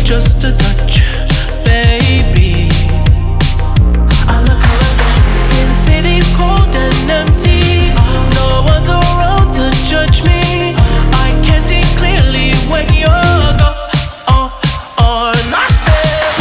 just a touch, baby. I look around, see the city's cold and empty. No one's around to judge me. I can see clearly when you're gone. I said,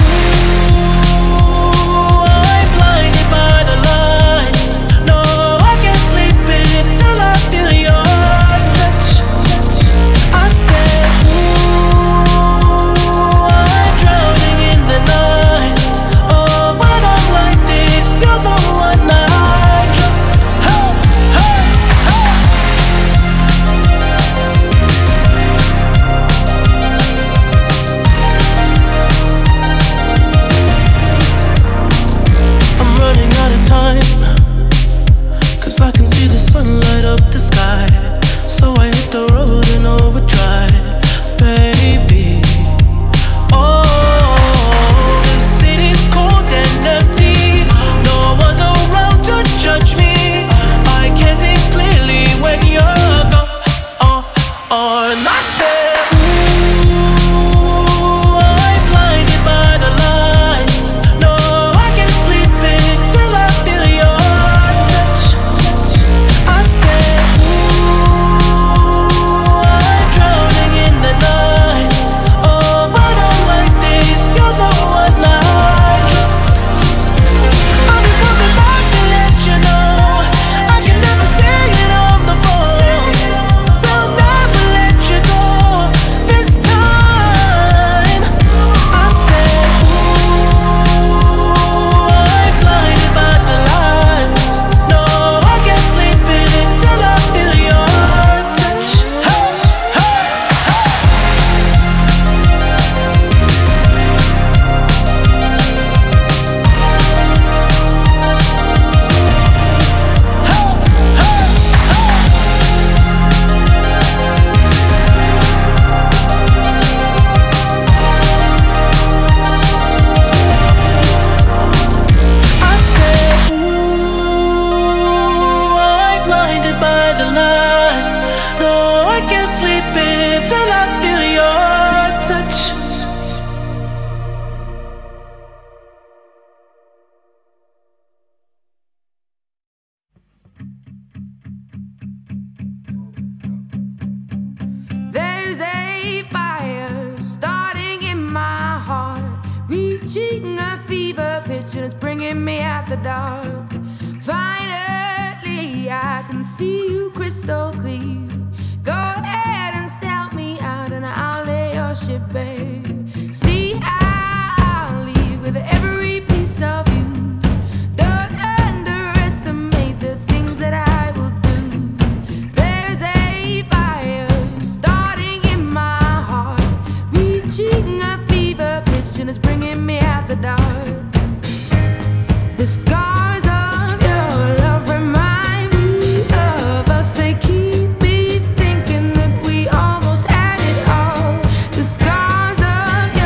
ooh, I'm blinded by the lights. No, I can't sleep until I feel your touch. I said, ooh, I'm drowning in the night. Oh, when I'm like this, you're the one I trust. Hey, hey, hey. I'm running out of time, 'cause I can see the sun light up the sky. So I hit the road in overdrive, baby. Oh, the city's cold and empty. No one's around to judge me. I can see clearly when you're gone. And I said, ooh, I'm blinded by the lights. No, I can't sleep until I feel your touch. I said, ooh, I'm drowning in the night. Oh, when I'm like this, you're the one I trust. I'm just coming back to let you know I can never say it on the phone. They'll never let you go this time. I said, ooh, I'm blinded by the lights. No, I can't sleep until I feel your touch. Hey, hey, I said, ooh, I'm blinded by the lights. No, I can't sleep until I feel your touch. There's a fire starting in my heart, reaching a fever pitch, and it's bringing me out the dark. Finally, I can see you crystal clear. Go ahead and sell me out, and I'll lay your ship bare. See, I'll leave with every piece of you. Don't underestimate the things that I will do. There's a fire starting in my heart, reaching a fever pitch, and it's bringing me out the dark. The scars of your love remind me of us. They keep me thinking that we almost had it all. The scars of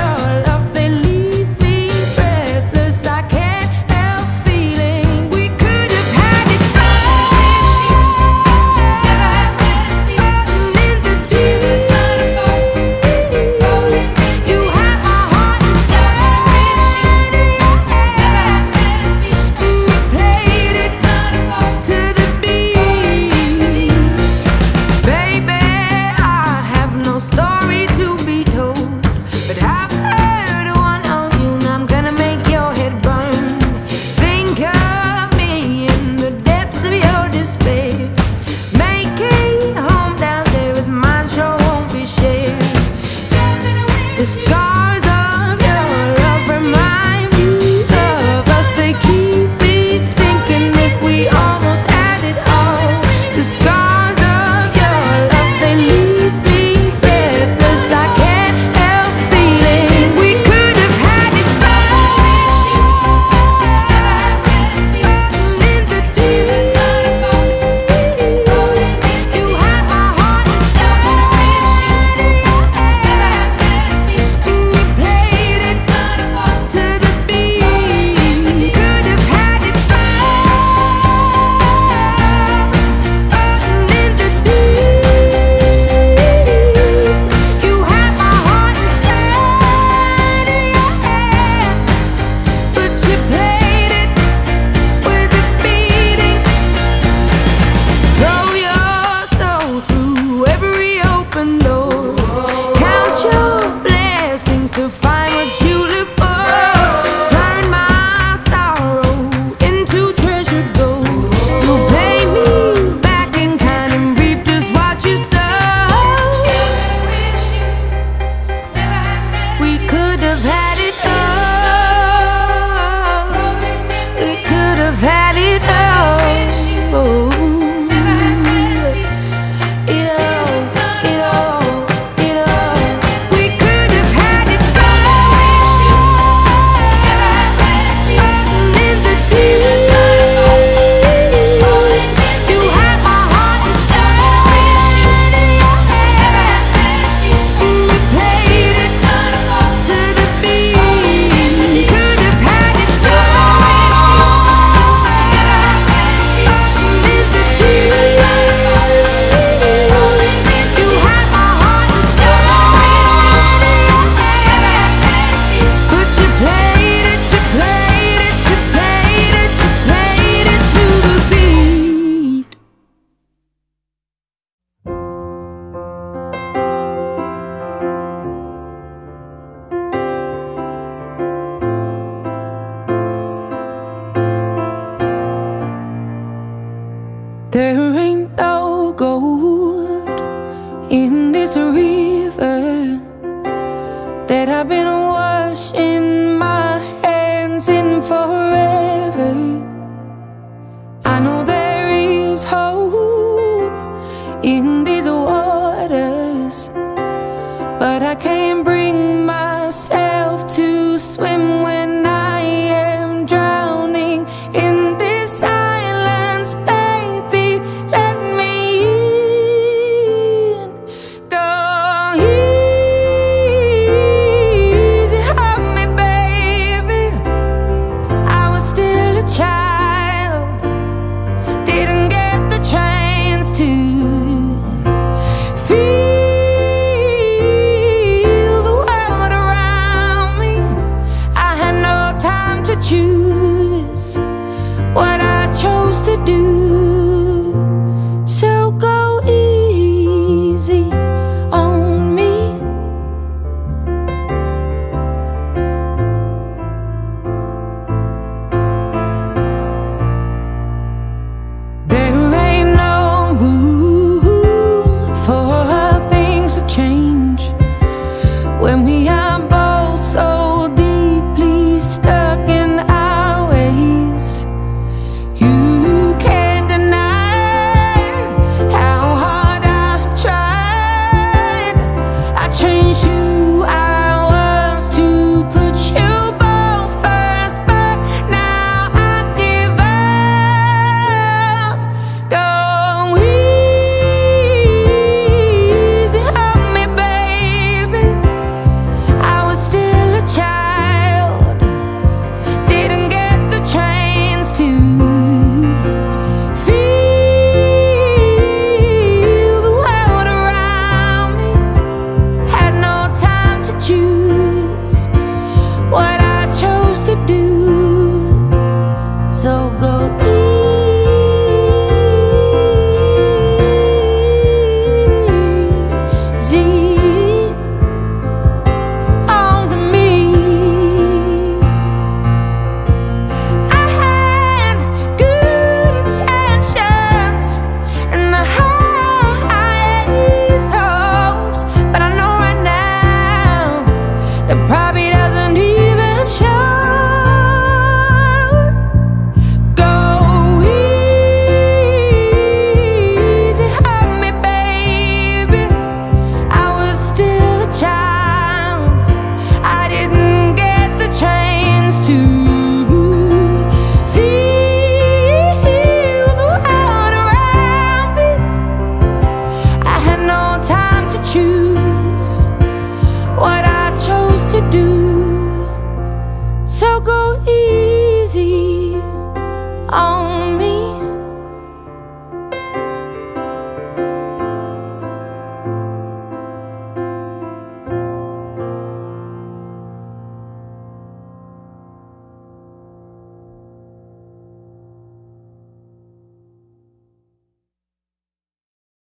that I've been washing my hands in forever. I know there is hope in these waters, but I can't bring myself to swim when I am drowning in this silence. Baby, let me in. Go easy on me, baby. I was still a child, didn't get the chance to feel the world around me. I had no time to choose what I chose to do. So go easy on me. There ain't no room for things to change when we are both so deeply stuck in our ways. You can't deny how hard I've tried. I changed who I was to put you both first, but now I give up. Go easy on me, baby. I was still a child, didn't get the chance to feel the world around me. Had no time to choose what I chose to do. So go easy on me. I had good intentions and the highest hopes, but I know right now that probably doesn't even show. Go easy on me, baby. I was still a child, I didn't get the chance to feel the world around me. I had no time to choose what I chose to do. So go easy on me.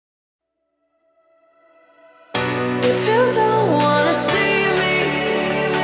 If you don't wanna see me,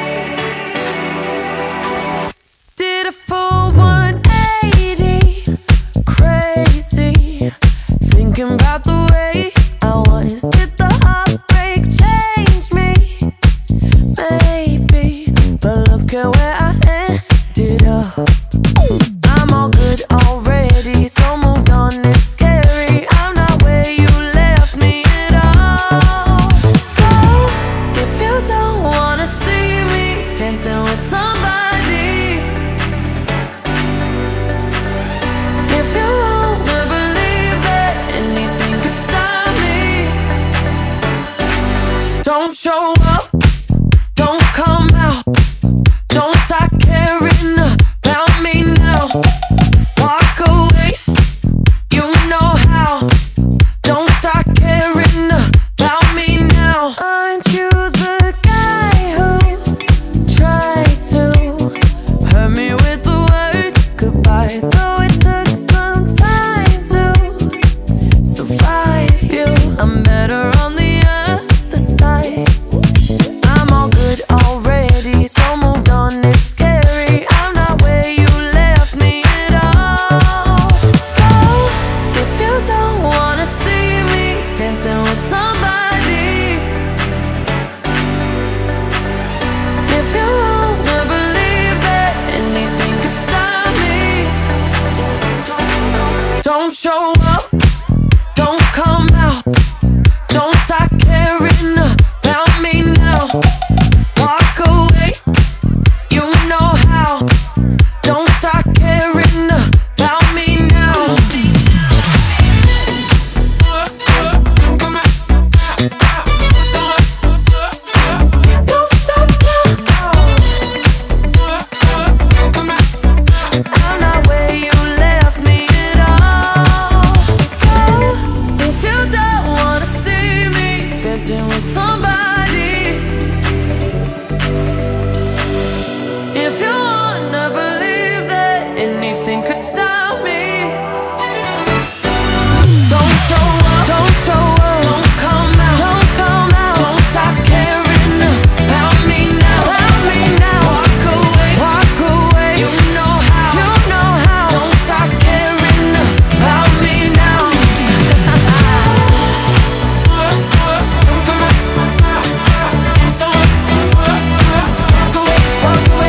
show up, don't come out, don't start caring about me now. Walk away, you know how. Don't start caring about me now. Don't stop now. I'm not where you left me at all. So if you don't wanna see me dancing with somebody, if you wanna believe that anything could stop me, don't show up, don't show up, don't come out, don't come out, don't stop caring about me now, about me now. Walk away, you know how, you know how. Don't stop caring about me now. Walk away.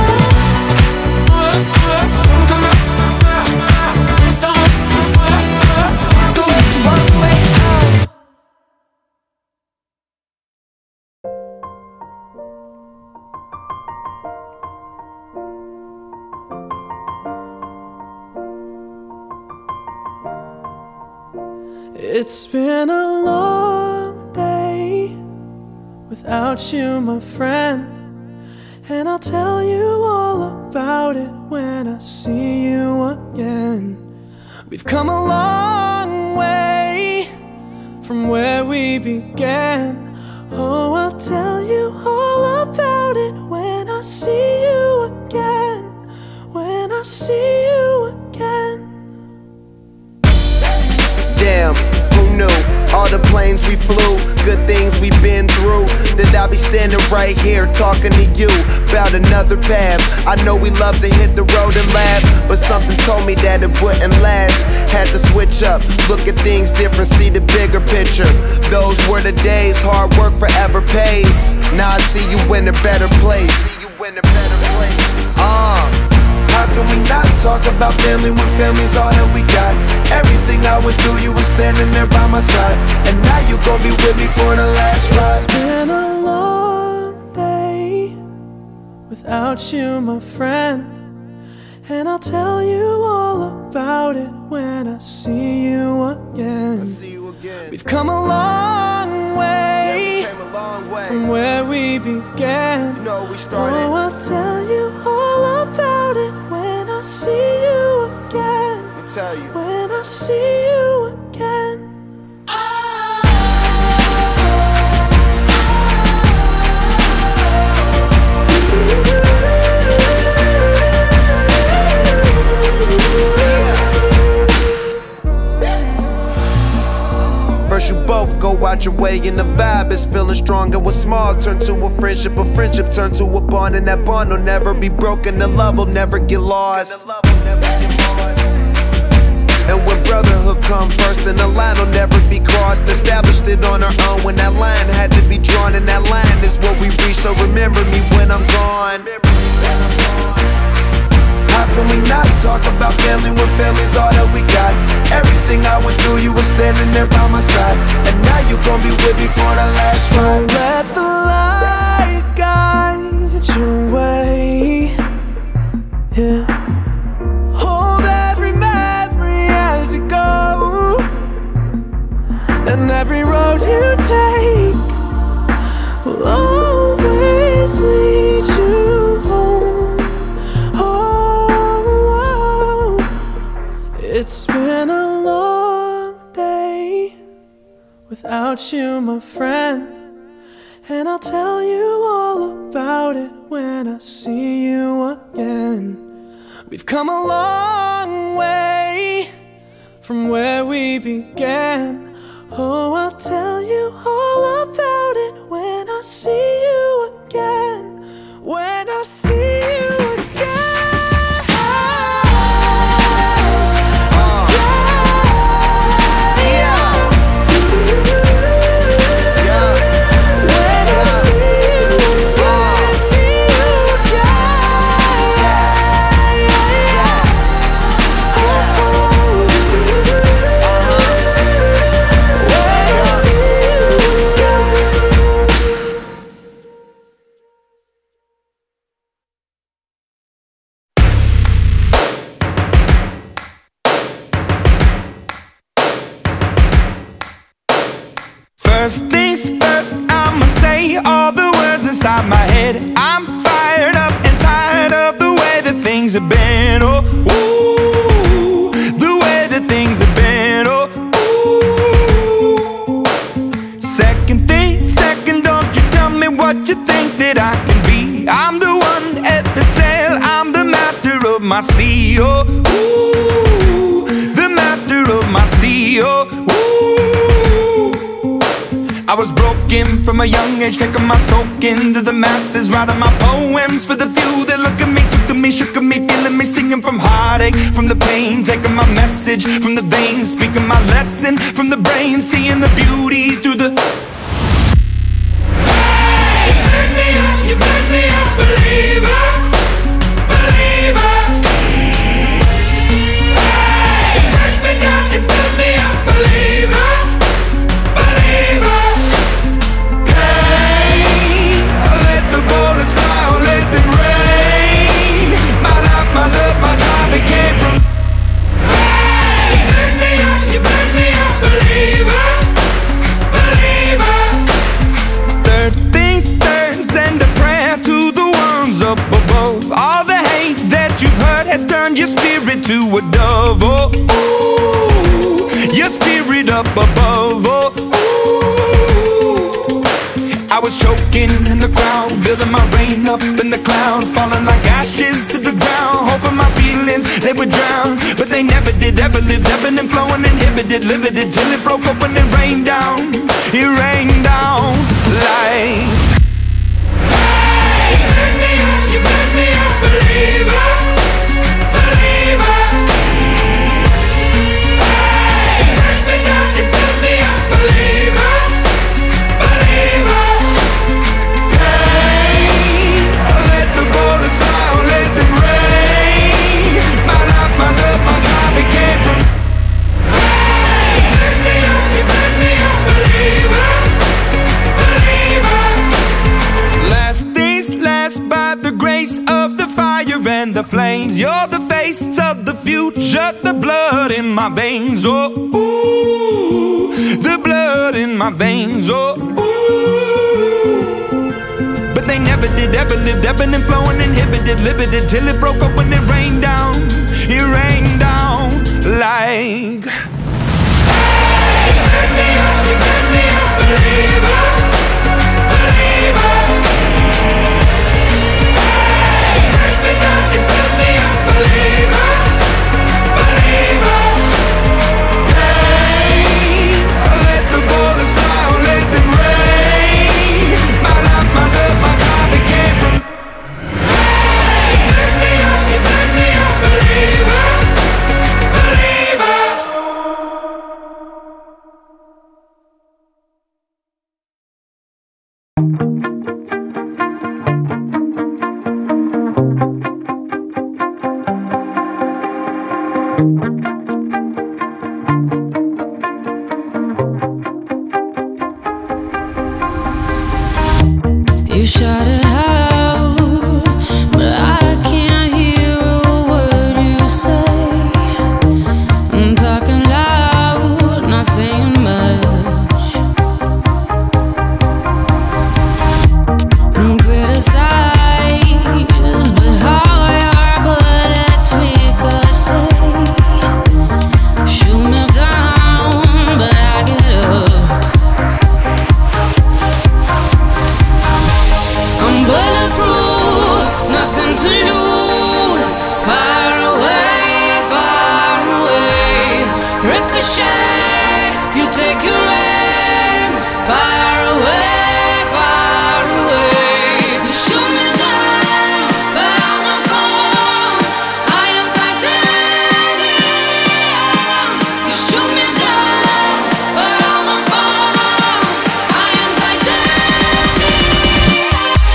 It's been a long day without you, my friend, and I'll tell you all about it when I see you again. We've come a long way from where we began. Oh, I'll tell you all about it when I see you again, when I see you again. Damn, who knew? All the planes we flew, good things we've been through. That I'll be standing right here talking to you about another path. I know we love to hit the road and laugh, but something told me that it wouldn't last. Had to switch up, look at things different, see the bigger picture. Those were the days, hard work forever pays. Now I see you in a better place. How can we not talk about family when family's all that we got? Everything I went through, you were standing there by my side, and now you gon' be with me for the last ride. It's been a long day without you, my friend, and I'll tell you all about it when I see you again. We've come a long way, from where we began. You know we started. Oh, I'll tell you all about it when I see you again. Let me tell you. When I see you again. First you both go out your way and the vibe is feeling strong. And what's small turn to a friendship turn to a bond, and that bond will never be broken. The love will never get lost. And when brotherhood come first, then the line will never be crossed. Established it on our own when that line had to be drawn, and that line is what we reach. So remember me when I'm gone. How can we not talk about family when family's all that we got? Everything I went through, you were standing there by my side, and now you gon' be with me for the last ride. Let the light guide your way. Yeah. Hold every memory as you go, and every road you take will always lead you home. Oh, it's been a long day without you, my friend, and I'll tell you all about it when I see you again. We've come a long way from where we began. Oh, I'll tell you all about it when I see you again. When I see you again. I'm the one at the sail, I'm the master of my sea, oh, ooh, the master of my sea, oh, ooh. I was broken from a young age, taking my soak into the masses, writing my poems for the few that look at me, took to me, shook at me, feeling me, singing from heartache, from the pain, taking my message from the veins, speaking my lesson from the brain, seeing the beauty through the... You made me a believer, believer. You break me down, you build me a believer, believer. Pain, let the bullets fly, let them rain. My life, my love, my drive, it came from. You made me a believer, believer. Third things turns and a prayer to the ones up above. All the hate that you've heard has turned your spirit to a dove. Oh, ooh, your spirit up above. Oh, ooh. I was choking in the crowd, building my rain up in the cloud, falling like ashes to the ground, hoping my feelings they would drown, but they never did. Ever lived, ebbing and flowing, inhibited, limited, till it broke open and rained down. It rained down like. You made me a believer, believer. You break me down, you build me a believer, believer. Pain, let the bullets fly, let them rain. My life, my love, my drive, it came from. You made me a believer, believer. Last days last by the grace of the fire and the flames. You're the face of the future, the blood in my veins. Oh, ooh, the blood in my veins. Oh, ooh. But they never did, ever lived, ebbing and flowing, inhibited, limited, till it broke up when it rained down. It rained down like. You made me a believer, believer. You break me down, you build me a believer, believer. Pain, let the bullets fly, let them rain. My life, my love, my drive, it came from. You made me a believer, believer. You shut it out, but I can't hear a word you say. I'm talking loud, not saying much. I'm criticized, but how your bullets ricochet. Shoot me down, but I get up. I'm bulletproof, nothing to lose. Far away, ricochet. You take your aim. Far away. You shoot me down, but I won't fall. I am titanium. You shoot me down, but I won't fall. I am titanium.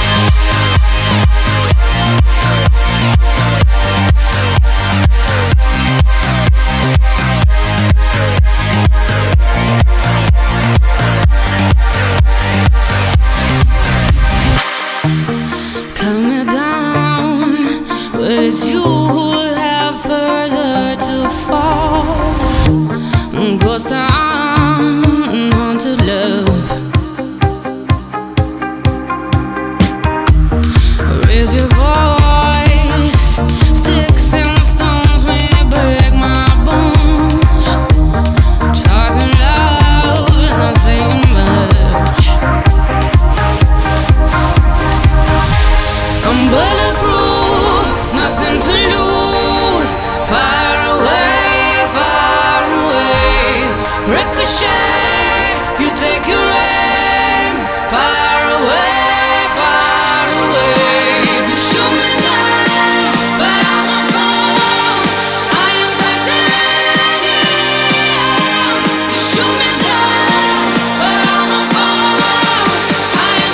Cut me down, but it's you who have further to fall. Ghost town, haunted love. Raise your voice, sticks and stones may break my bones. Talking loud, not saying much. I'm bulletproof, nothing to lose. Far away, ricochet, you take your aim. Far away, you shoot me down, but I won't fall. I am titanium. You shoot me down, but I won't fall. I am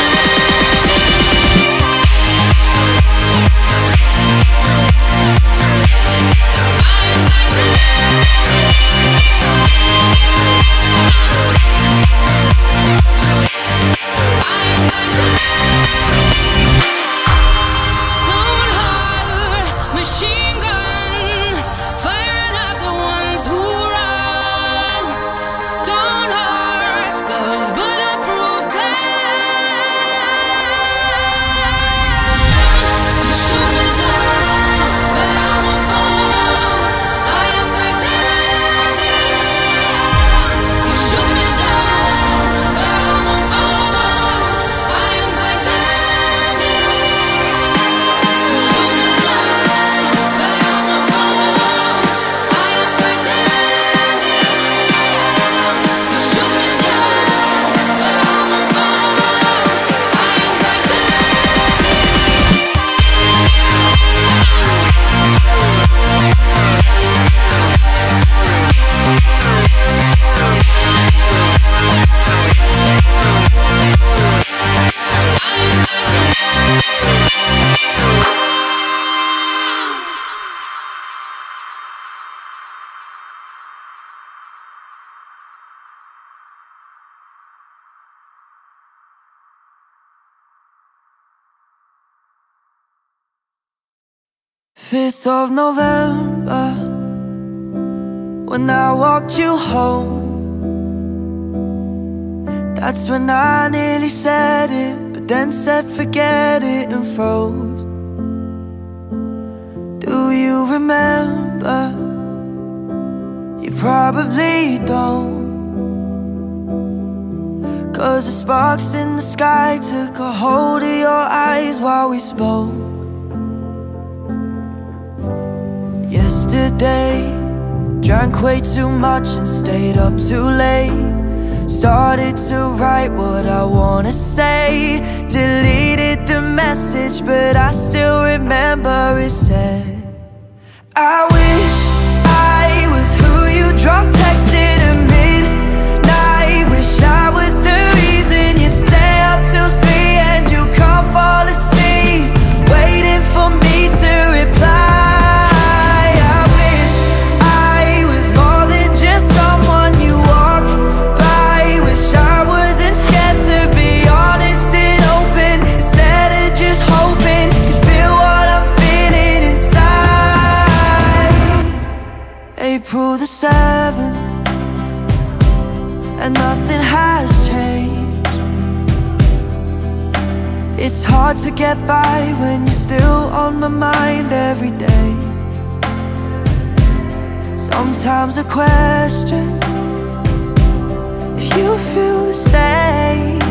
Stone heart, machine gun, firing at the ones who run. Stone heart, those bulletproof glass. You shoot me down, but I won't fall. I am titanium. You shoot me down, but I won't fall. I am titanium. You shoot me down, but I won't fall. I am titanium. You shoot me down, but I won't fall. I am Fifth of November, when I walked you home, that's when I nearly said it, but then said forget it and froze. Do you remember? You probably don't, 'cause the sparks in the sky took a hold of your eyes while we spoke. Yesterday, drank way too much and stayed up too late. Started to write what I wanna say. Deleted the message, but I still remember it said, I wish I was who you drunk texted at midnight. Wish I was the reason you stay up till 3 and you can't fall asleep, waiting for me to reply. April the 7th, and nothing has changed. It's hard to get by when you're still on my mind every day. Sometimes I question if you feel the same.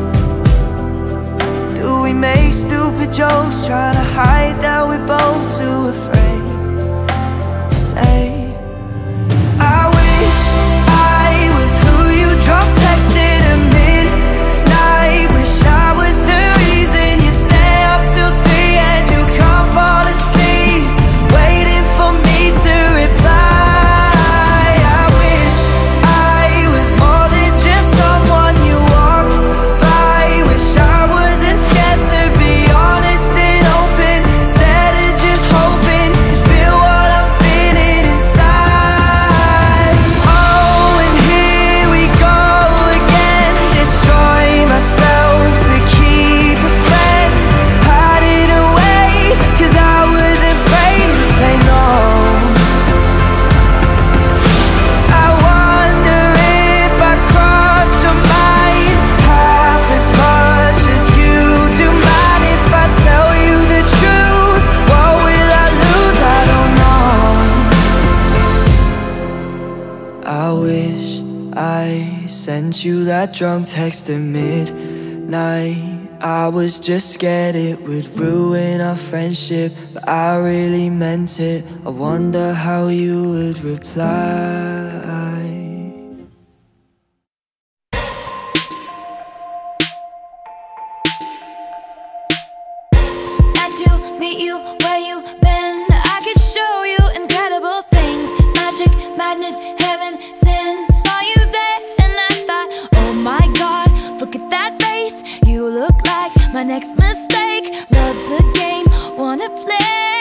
Do we make stupid jokes trying to hide that we're both too afraid to say? I wish I was who you drunk texted at midnight. Wish I was the reason you stay up till 3 and you can't fall asleep, waiting for me to reply. I wish I was more than just someone you walk by. Wish I wasn't scared to be honest and open, instead of just hoping you feel what I'm feeling inside. Oh, and here we go again, destroy myself to keep a friend. Hide it away, 'cause I was afraid to say no. I wonder if I cross your mind half as much as you do mine. If I tell you the truth, what will I lose? I don't know. I wish I sent you that drunk text at midnight. I was just scared it would ruin our friendship, but I really meant it. I wonder how you would reply. Nice to meet you, where you been? I could show you incredible things. Magic, madness, heaven, sin. Saw you there and I thought, oh my God, look at that face. You look like my next mistake. Love's a game, wanna play.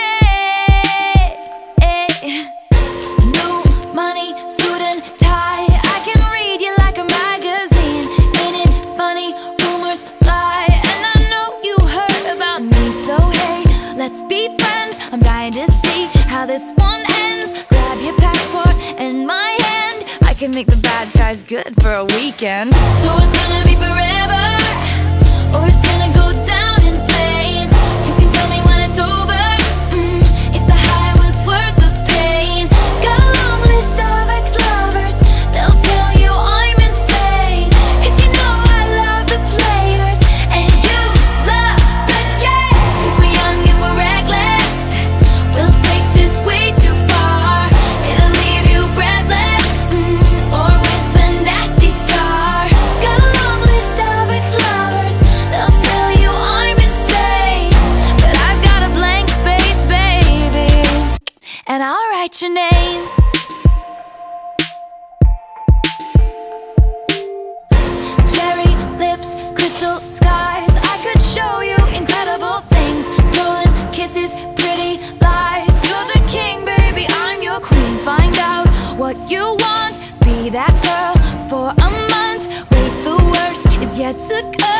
New money, suit and tie. I can read you like a magazine. Ain't it funny? Rumors fly, and I know you heard about me. So hey, let's be friends. I'm dying to see how this one ends. Grab your passport and my hand. I can make the bad guys good for a weekend. So it's gonna be forever, or it's gonna go down in flames. You can tell me when it's over, if the high was worth the pain. Got a long list of ex-lovers, they'll tell you I'm insane. Cause you know I love the players, and you love the game. Cause we're young and we're reckless, we'll take this way too far. It'll leave you breathless, or with a nasty scar. Got a long list of ex-lovers, they'll tell you I'm insane. But I got a blank space, baby, and I'll write your name. Cherry lips, crystal skies. I could show you incredible things. Stolen kisses, pretty lies. You're the king, baby, I'm your queen. Find out what you want, be that girl for a month. Wait, the worst is yet to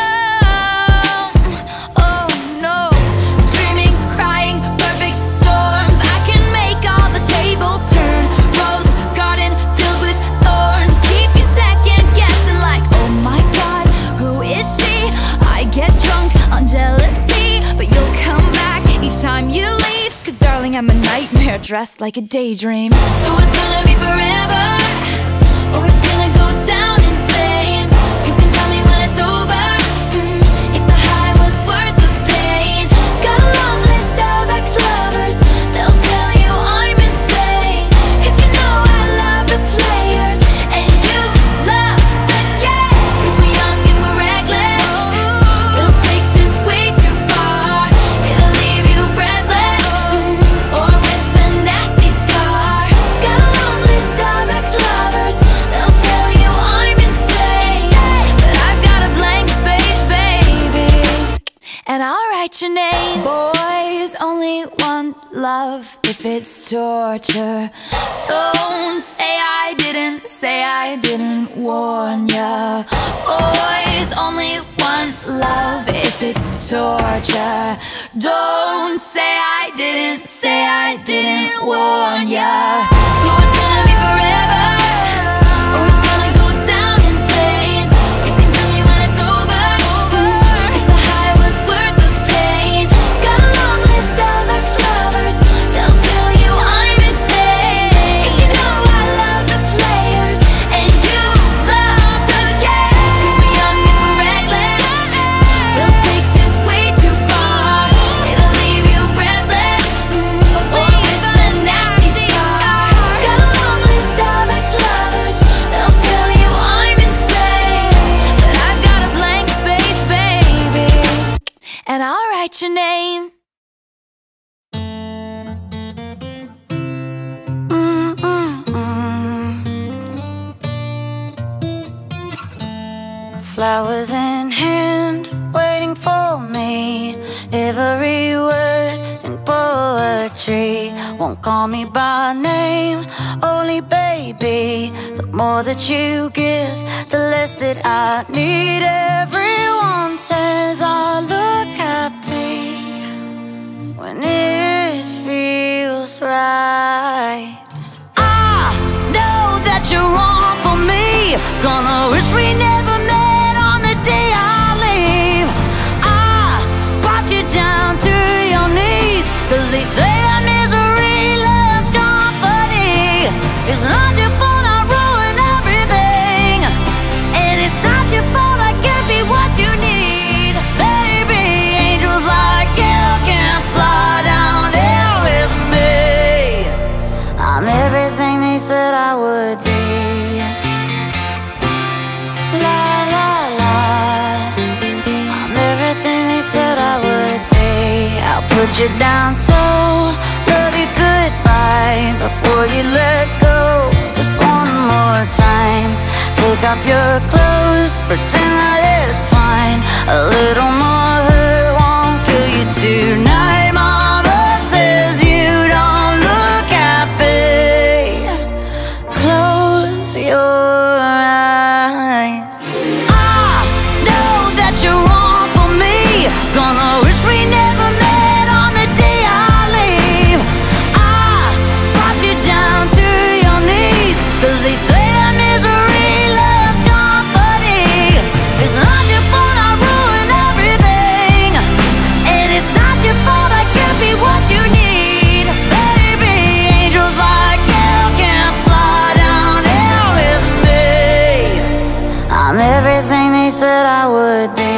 come. Oh no, screaming, crying, perfect storms. I can make all the tables turn. Rose garden filled with thorns. Keep you second guessing like, oh my God, who is she? I get drunk on jealousy, but you'll come back each time you leave. Cause darling, I'm a nightmare dressed like a daydream. So it's gonna be forever, or it's gonna go down in flames. You can tell me when it's over, if the high was worth the pain. Got a long list of ex-lovers, they'll tell you I'm insane. Cause you know I love the players, and you love the game. Cause we're young and we're reckless, we'll take this way too far. It'll leave you breathless, or with a nasty scar. Got a long list of ex-lovers, they'll tell you I'm insane. But I've got a blank space, baby, and I'll write your name. Boys only want love if it's torture. Don't say I didn't warn ya. Boys only want love if it's torture. Don't say I didn't warn ya. So it's gonna be forever, or it's gonna go down in flames. You can tell me when it's over, if the high was worth the pain. Got a long list of ex-lovers, they'll tell you I'm insane. Cause you know I love the players, and you love the game. Cause we're young and we're reckless, we'll take this way too far. It'll leave you breathless, or with a nasty scar. Got a long list of ex-lovers, they'll tell you I'm insane. But I've got a blank space, baby, and I'll write your name. Flowers in hand, waiting for me. Every word in poetry won't call me by name, only baby. The more that you give, the less that I need. Everyone says I look happy when it feels right. I know that you're wrong for me. Gonna wish we never met on the day I leave. I brought you down to your knees, cause they say that misery loves company. It's not your fault I ruin everything, and it's not your fault I can't be what you need, baby. put you down slow, love you goodbye before you let go. Just one more time, take off your clothes, pretend that it's fine. A little more hurt won't kill you tonight. Mama says you don't look happy. Close your eyes. I know that you're wrong for me. Gonna wish we never met on the day I leave. I brought you down to your knees, 'cause they say that misery loves company. It's not your fault I ruined everything, and it's not your fault I can't be what you need. Baby, angels like you can't fly down here with me. I'm everything they said I would be.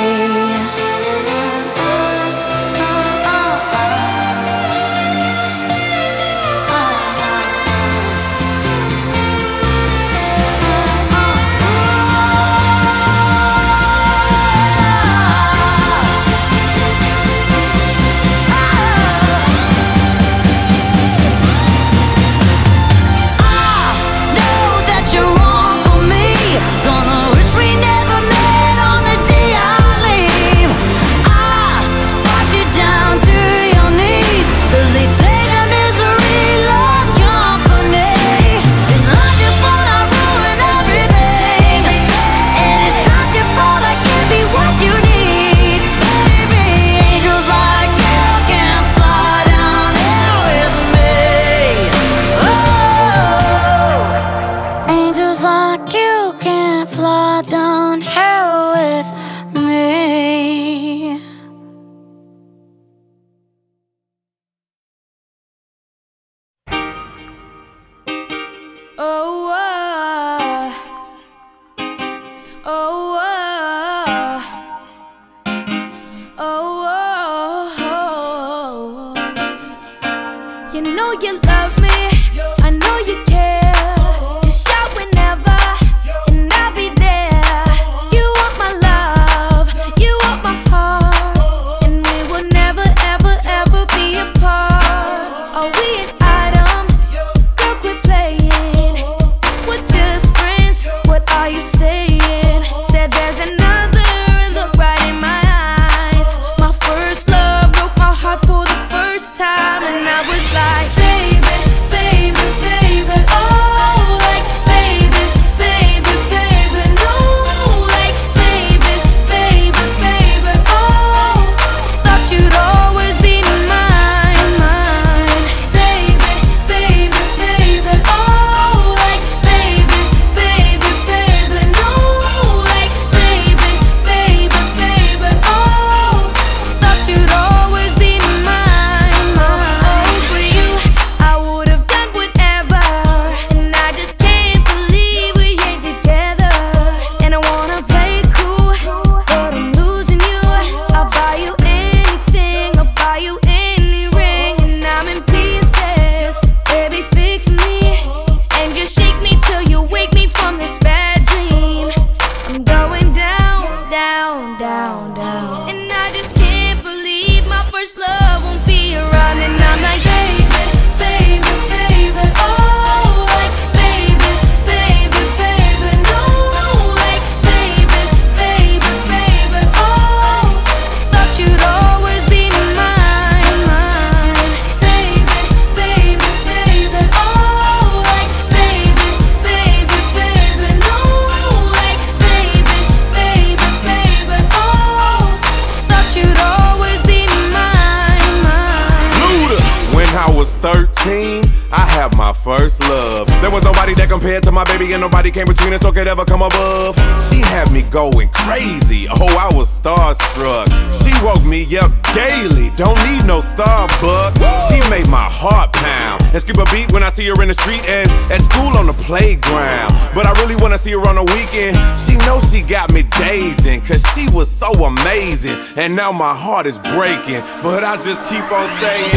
first love. There was nobody that compared to my baby, and nobody came between us or could ever come above. She had me going crazy, oh I was starstruck. She woke me up daily, don't need no Starbucks. She made my heart pound and skip a beat when I see her in the street and at school on the playground. But I really wanna see her on the weekend. She knows she got me dazing, cause she was so amazing. And now my heart is breaking, but I just keep on saying,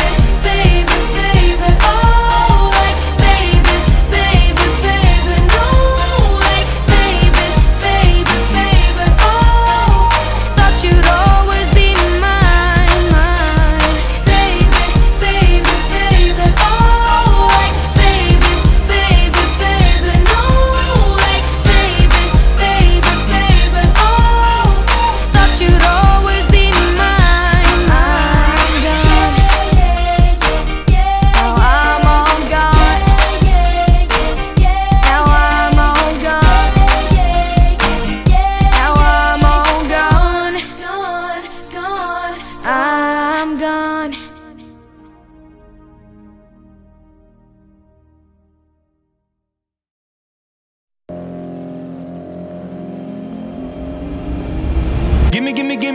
baby, baby, baby, oh, like baby, baby, baby, no, like baby, baby, baby, oh, thought you'd always be mine, mine,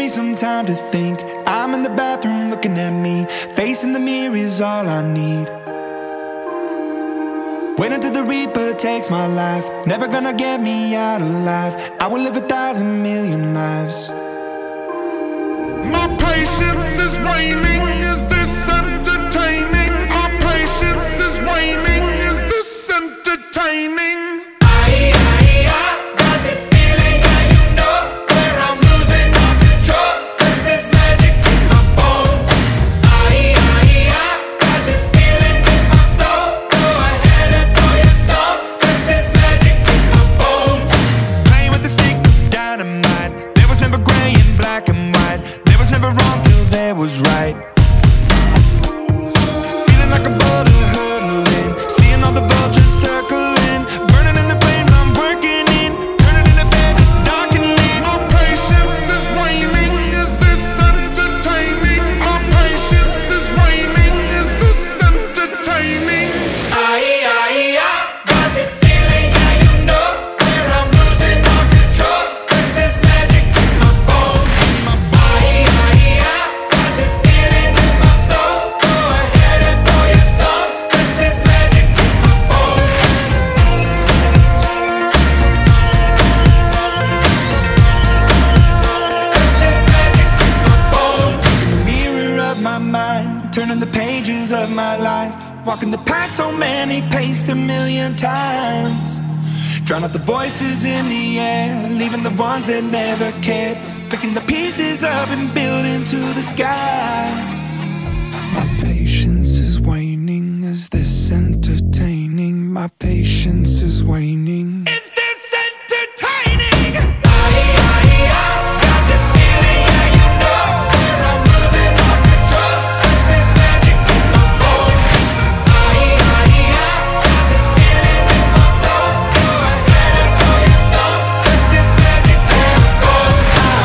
me some time to think. I'm in the bathroom looking at me. Facing the mirror is all I need. Wait until the Reaper takes my life. Never gonna get me out alive. I will live 1,000 million lives. My patience is waning. Is this entertaining? My patience is waning. Is this entertaining? Was right. Feeling like a boulder hurtling, seeing all the vultures circling, burning in the flames I'm working in, turning in the bed that's darkening. My patience is waning. Is this entertaining? My patience is waning. Is this entertaining? Got this feeling, yeah, you know, where I'm losing all control. Cause there's magic in my bones. Turning the pages of my life, walking the path so many paced 1,000,000 times. Drown out the voices in the air, leaving the ones that never cared. Picking the pieces up and building to the sky. My patience is waning. Is this entertaining? My patience is waning. Is this entertaining? Got this feeling, yeah, you know, where I'm losing all control. Cause there's magic in my bones. Got this feeling in my soul. Go ahead and throw your stones. Cause there's magic in my bones.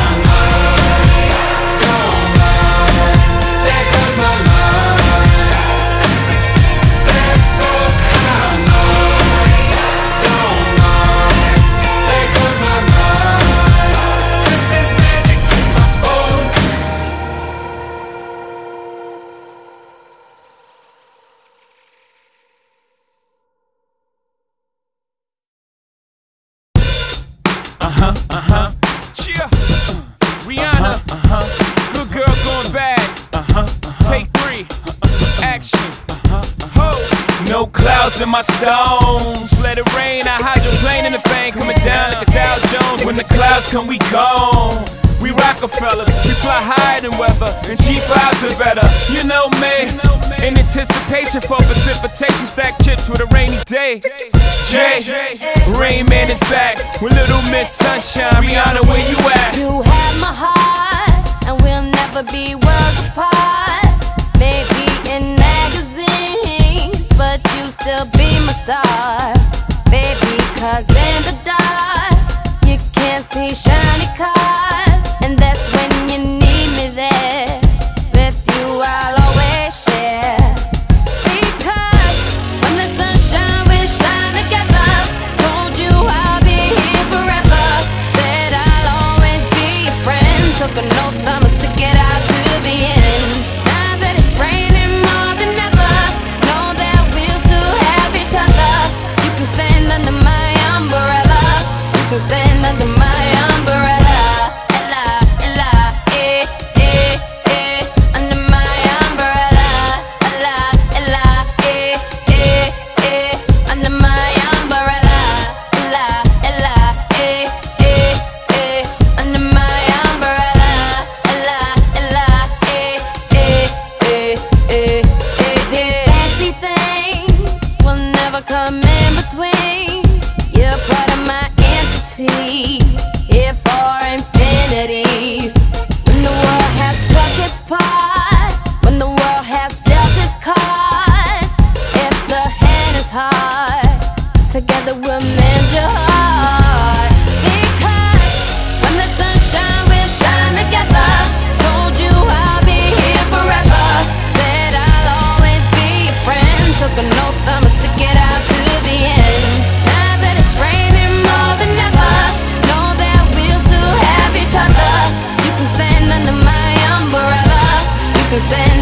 Don't mind. There goes my mind. There goes my mind. Don't mind. There goes my mind. Cause there's magic in my bones. Yeah. Rihanna. Good girl going bad. Take 3. Action. Ho. No clouds in my stones. Let it rain. I hydroplane in the bank. Coming down like a Dow Jones. When the clouds come, we gone. We Rockefeller, we fly higher than weather, and G5s are better. You know me, in anticipation for precipitation, stack chips with a rainy day. Jay, Rain Man is back with Little Miss Sunshine. Rihanna, where you at? You have my heart, and we'll never be worlds apart. Maybe in magazines, but you still be my star. Baby, cause in the dark, you can't see shiny cars. And that's when you need me there. With you I'll always share. Because when the sunshine we shine together. Told you I'll be here forever. Said I'll always be your friend. Took an oath I'ma stick it out to the end. Now that it's raining more than ever, know that we'll still have each other.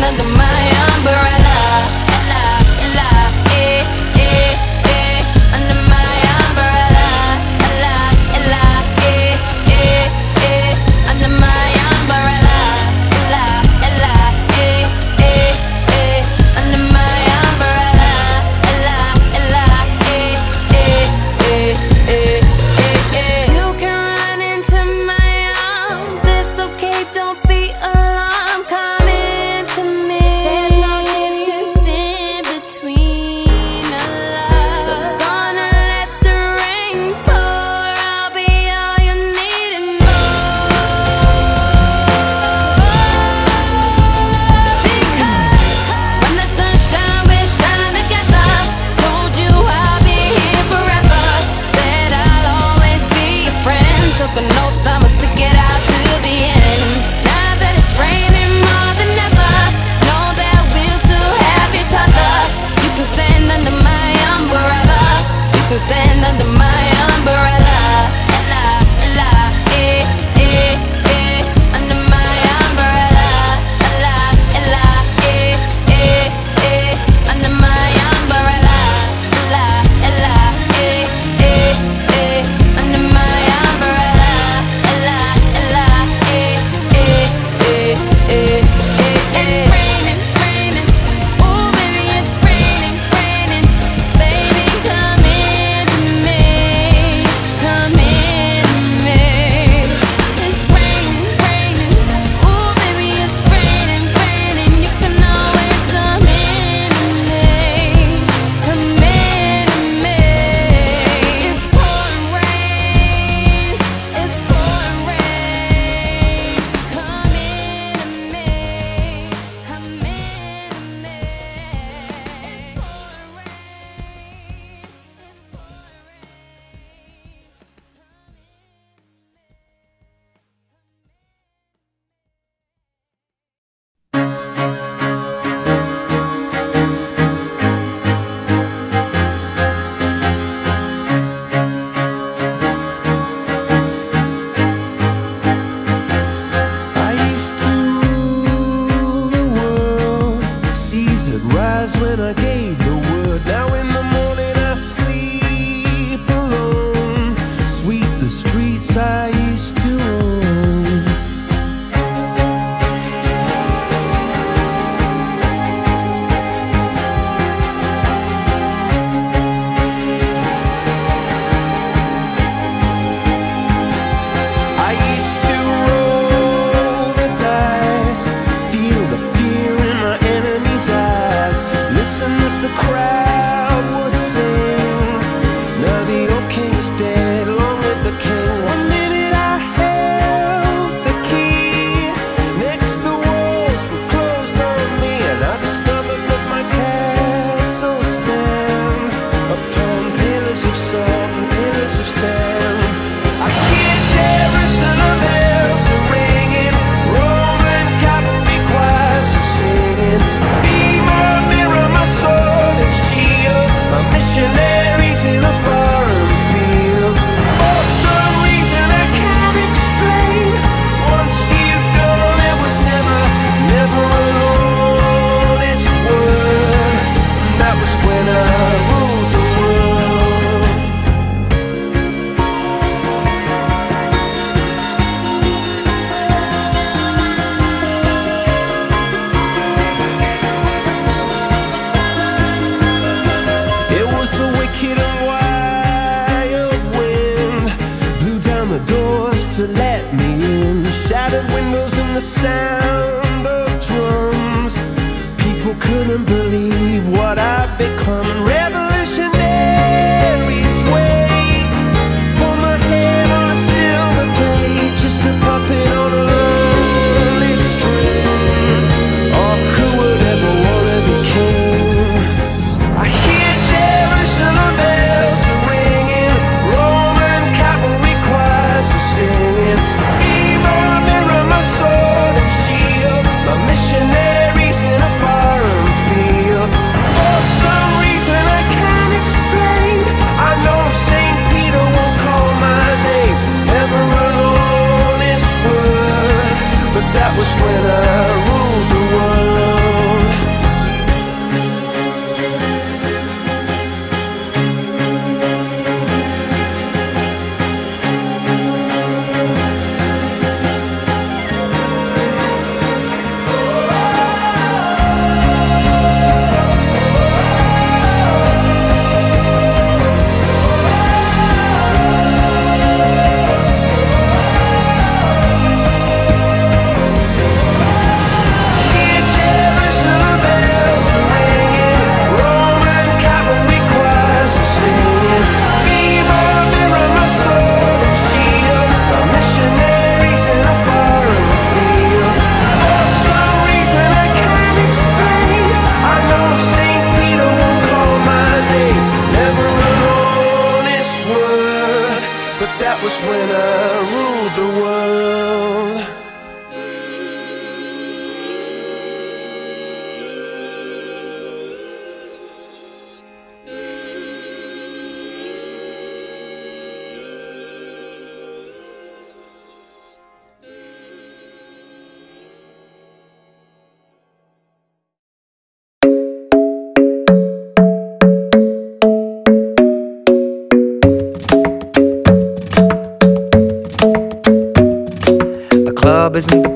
under my umbrella. Under my umbrella. Under my umbrella. Under my umbrella. You can run into my arms. It's okay, don't be alarmed. Come into me. There's no distance in between us. So gonna let the rain pour. I'll be all you need and more. Because when the sunshine, we shine together. Told you I'll be here forever. Said I'll always be your friend. Took an oath, I'ma stick it out to the end. Now that it's raining more than ever, know that we'll still have each other. You can stand under my umbrella. You can stand under my umbrella. Under my umbrella. Under my umbrella. Under my umbrella. It's raining, raining. Ooh, baby, it's raining, raining. Baby, come into me. Come into me. It's raining, raining. Ooh, baby, it's raining, raining. You can always come into me. Come into me. It's pouring rain. It's pouring rain. Come into me. Come into me. It's pouring rain. I used to rule the world. Seas would rise when I gave the word. Now in the morning I sleep alone. Sweep the streets I used to own. I used to roll the dice, feel the fear in my enemy's eyes, listen as the crowd would sing. Now the old king is dead, long live the king. One minute I held the key, next the walls were closed on me, and I discovered that my castle stand upon pillars of salt and pillars of sand. I hear Jerusalem bells are ringing, Roman cavalry choirs are singing. Be my mirror, my sword and shield, my missionaries in a foreign field. For some reason I can't explain, once you've gone it was never, never an honest word. And that was when I ruled the world. It was the wicked and wild wind, blew down the doors to let me in, shattered windows and the sound of drums. People couldn't believe what I'd become. Revolutionaries wait for my head on a silver plate, just a puppet on a lonely string. Oh, who would ever wanna be king? I hear Jerusalem bells are ringing, Roman cavalry choirs are singing. Be my mirror, my sword and shield, my missionaries in a foreign field.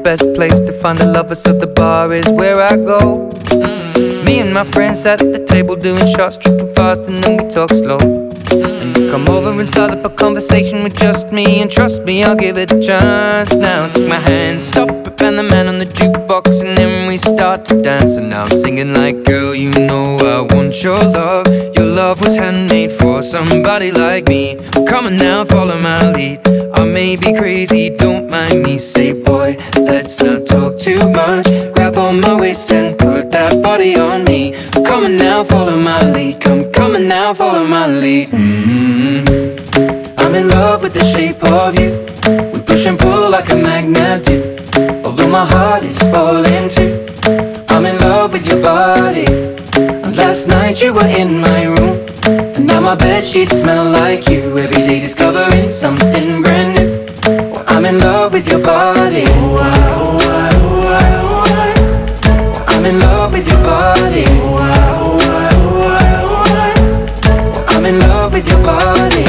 best place to find the lovers, so the bar is where I go. Me and my friends at the table doing shots, tripping fast, and then we talk slow. And you come over and start up a conversation with just me, and trust me, I'll give it a chance. Now take my hand, stop it, and the man on the jukebox, and then we start to dance. And now I'm singing like, girl, you know I want your love. Your love was handmade for somebody like me. Come on now, follow my lead. I may be crazy, don't mind me. Say, boy, let's not talk too much. Grab on my waist and put that body on me. Come on now, follow my lead. Come on now, follow my lead. I'm in love with the shape of you. We push and pull like a magnet do. Although my heart is falling too, I'm in love with your body. And last night you were in my room, and now my bedsheets smell like you. Every day discovering something brand new. Well, I'm in love with your body. I'm in love with your body. I'm in love with your body.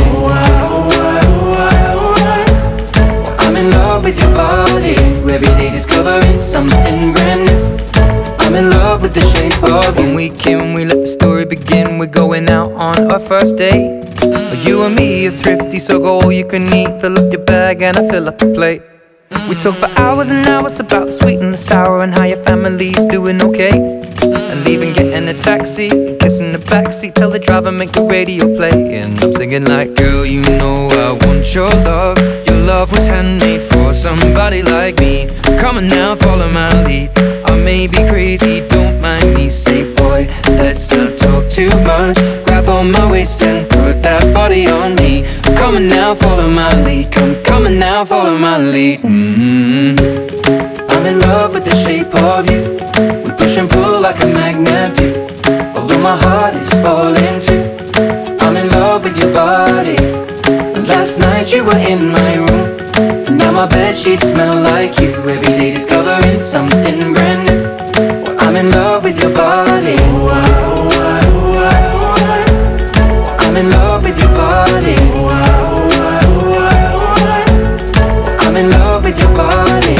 I'm in love with your body. Every day discovering something brand new. I'm in love with the shape of you. When we came, we let the story begin. We're going out on our first date. You and me are thrifty, so go all you can eat. Fill up your bag and I fill up the plate. We talk for hours and hours about the sweet and the sour, and how your family's doing okay. And leaving, getting a taxi, kissing the backseat, tell the driver make the radio play. And I'm singing like, girl, you know I want your love. Your love was handmade for somebody like me. Come on now, follow my lead. I may be crazy, don't mind me. Say, boy, let's not talk too much. Grab on my waist and put that body on me. Come on now, follow my lead. Come on now, follow my lead. I'm in love with the shape of you. We push and pull like a magnet do. Although my heart is falling too, I'm in love with your body. Last night you were in my room, and now my bedsheets smell like you. Every day discovering something brand new. Well, I'm in love with your body. I'm in love with your body. I'm in love with your body.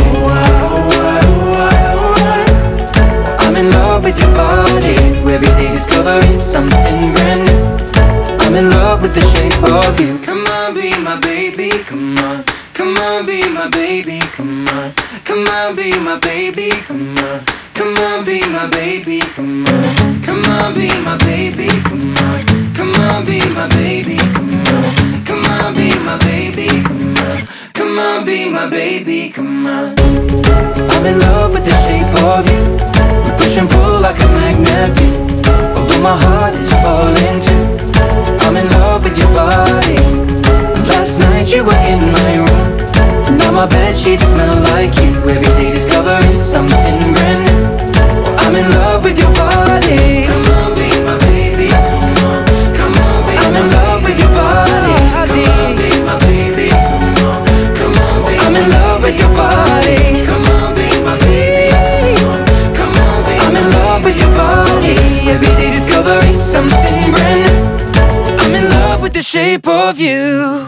I'm in love with your body. Every day discovering something brand new. I'm in love with the shape of you. Come on, be my baby, come on. Come on, be my baby, come on. Come on, be my baby, come on. Come on, be my baby, come on. Come on, be my baby, come on. Come on, be my baby, come on. Come on, be my baby, come on. Come on, be my baby, come on. I'm in love with the shape of you. We push and pull like a magnet do. Although my heart is falling too, I'm in love with your body. Last night you were in my room, now my bedsheets smell like you. Every day discovering something brand new. I'm in love with your body. Come on, be my baby, come on. Come on, be I'm in love with your body. Come on, be my baby, come on. Come on, be I'm in love with your body. Come on, be my baby, come on. Come on, be I'm in love with your body. Every day discovering something brand new. I'm in love with the shape of you.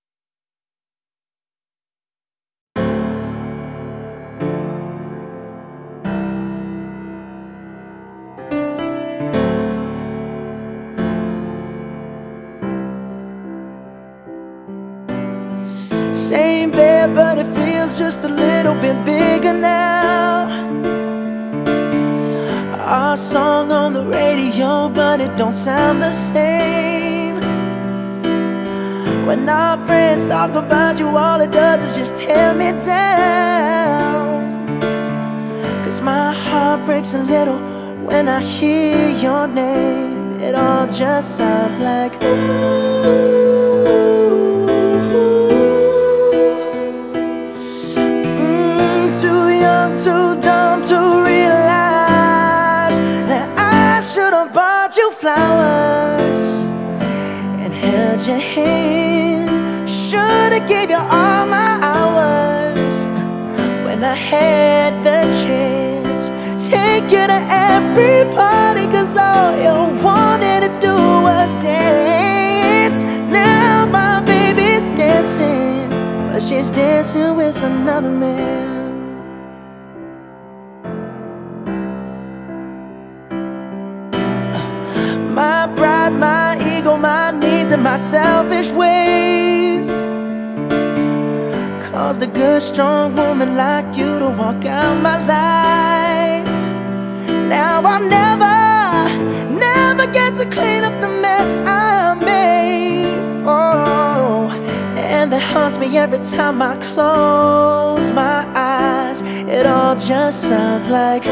Same bed, but it feels just a little bit bigger now. Our song on the radio, but it don't sound the same. When our friends talk about you, all it does is just tear me down. 'Cause my heart breaks a little when I hear your name. It all just sounds like ooh. Too young, too dumb to realize that I should've bought you flowers and held your hand. Should've gave you all my hours when I had the chance. Take you to every party, 'cause all you wanted to do was dance. Now my baby's dancing, but she's dancing with another man. in my selfish ways. Caused a good, strong woman like you to walk out my life. Now I'll never get to clean up the mess I made. Oh, and that haunts me every time I close my eyes. It all just sounds like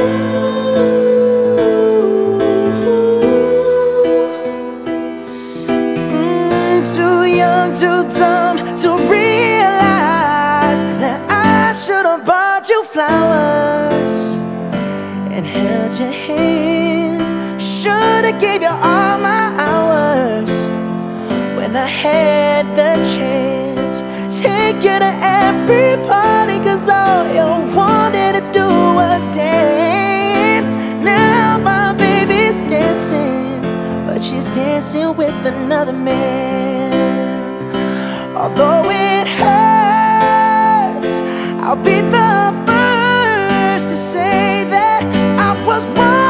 too young, too dumb to realize that I should have bought you flowers and held your hand. Should have gave you all my hours when I had the chance. Take you to every party, cause all you wanted to do was dance. Now my baby's dancing, but she's dancing with another man. Although it hurts, I'll be the first to say that I was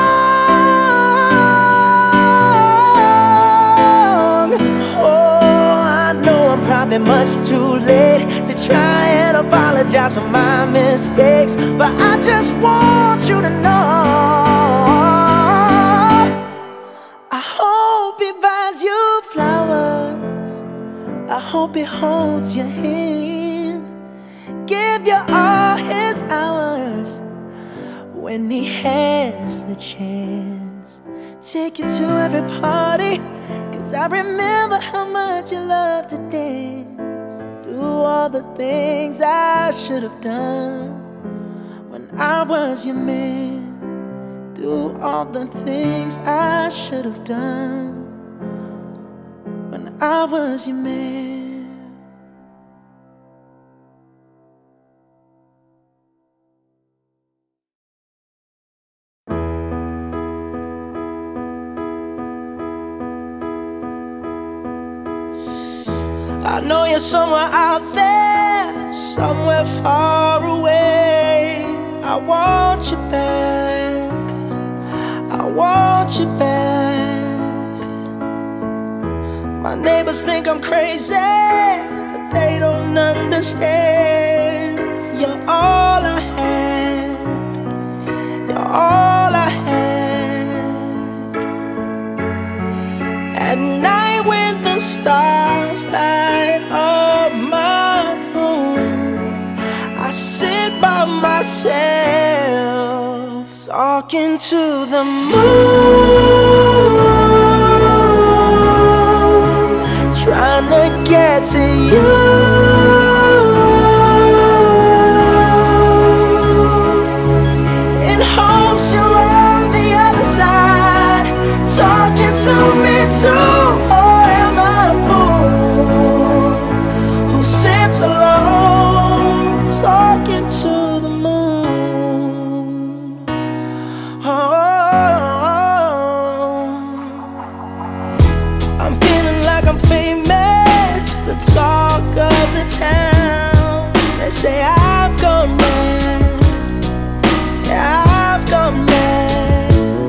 wrong. Oh, I know I'm probably much too late to try and apologize for my mistakes, but I just want you to know, I hope he buys you flowers, I hope he holds your hand, give you all his hours when he has the chance. Take you to every party, cause I remember how much you loved to dance. Do all the things I should have done when I was your man. Do all the things I should have done when I was your man. I know you're somewhere out there, somewhere far away. I want you back, I want you back. My neighbors think I'm crazy, but they don't understand. You're all I had, you're all I had. At night when the stars light up my room, I sit by myself talking to the moon, trying to get to you. In hopes you're on the other side, talking to me too. Or am I a fool who sits alone, talking to the moon? Oh, I'm feeling like I'm famous, the talk of the town. They say I've gone mad, yeah, I've gone mad,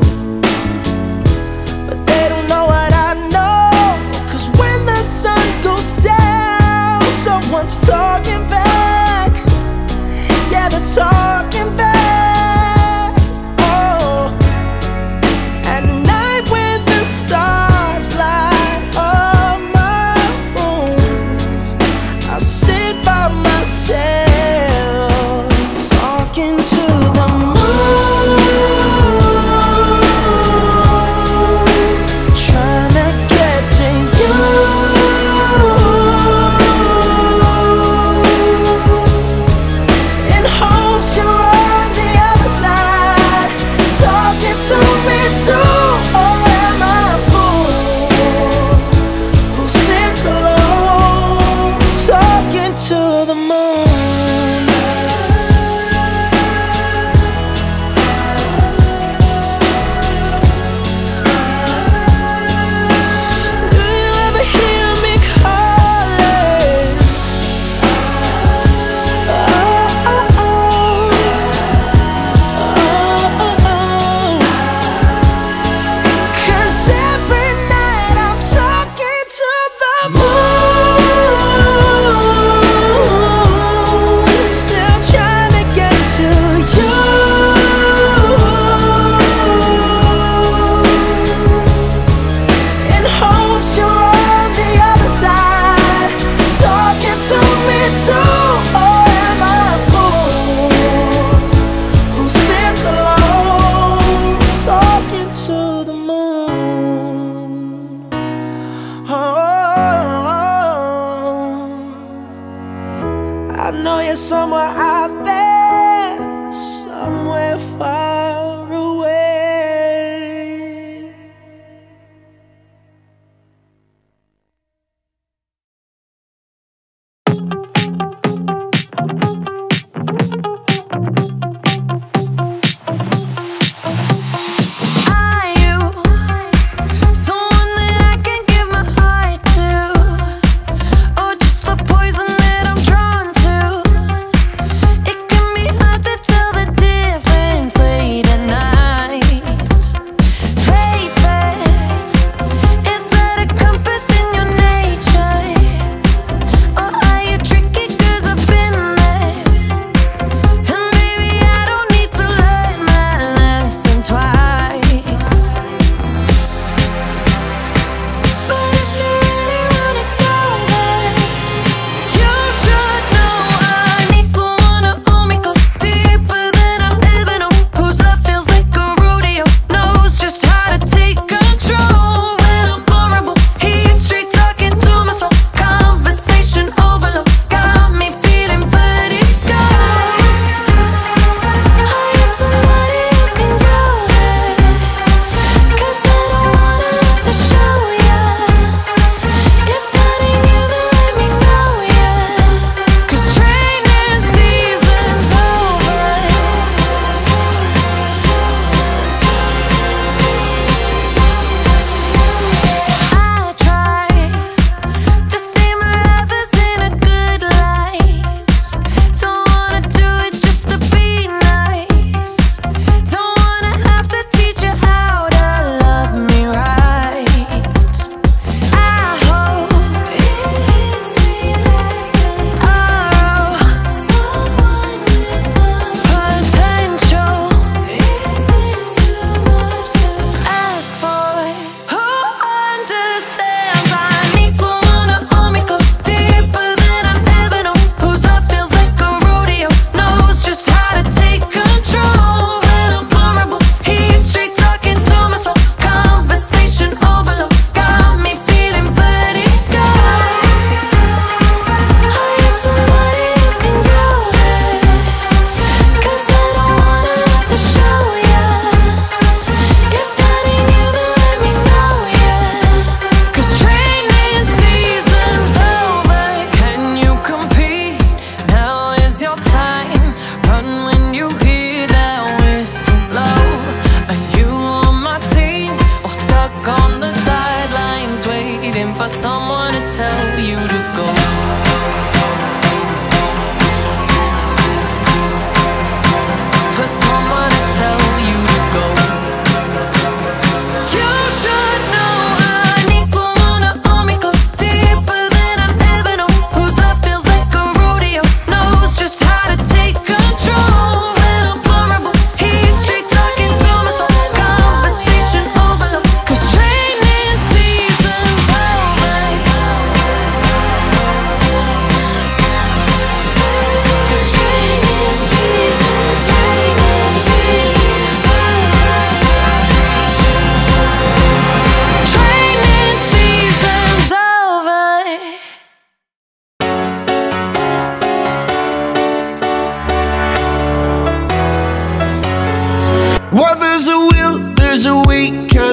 but they don't know what I know. Cause when the sun goes down, someone's talking back, yeah, they're talking back. Oh, at night when the stars light up my room, I sit by myself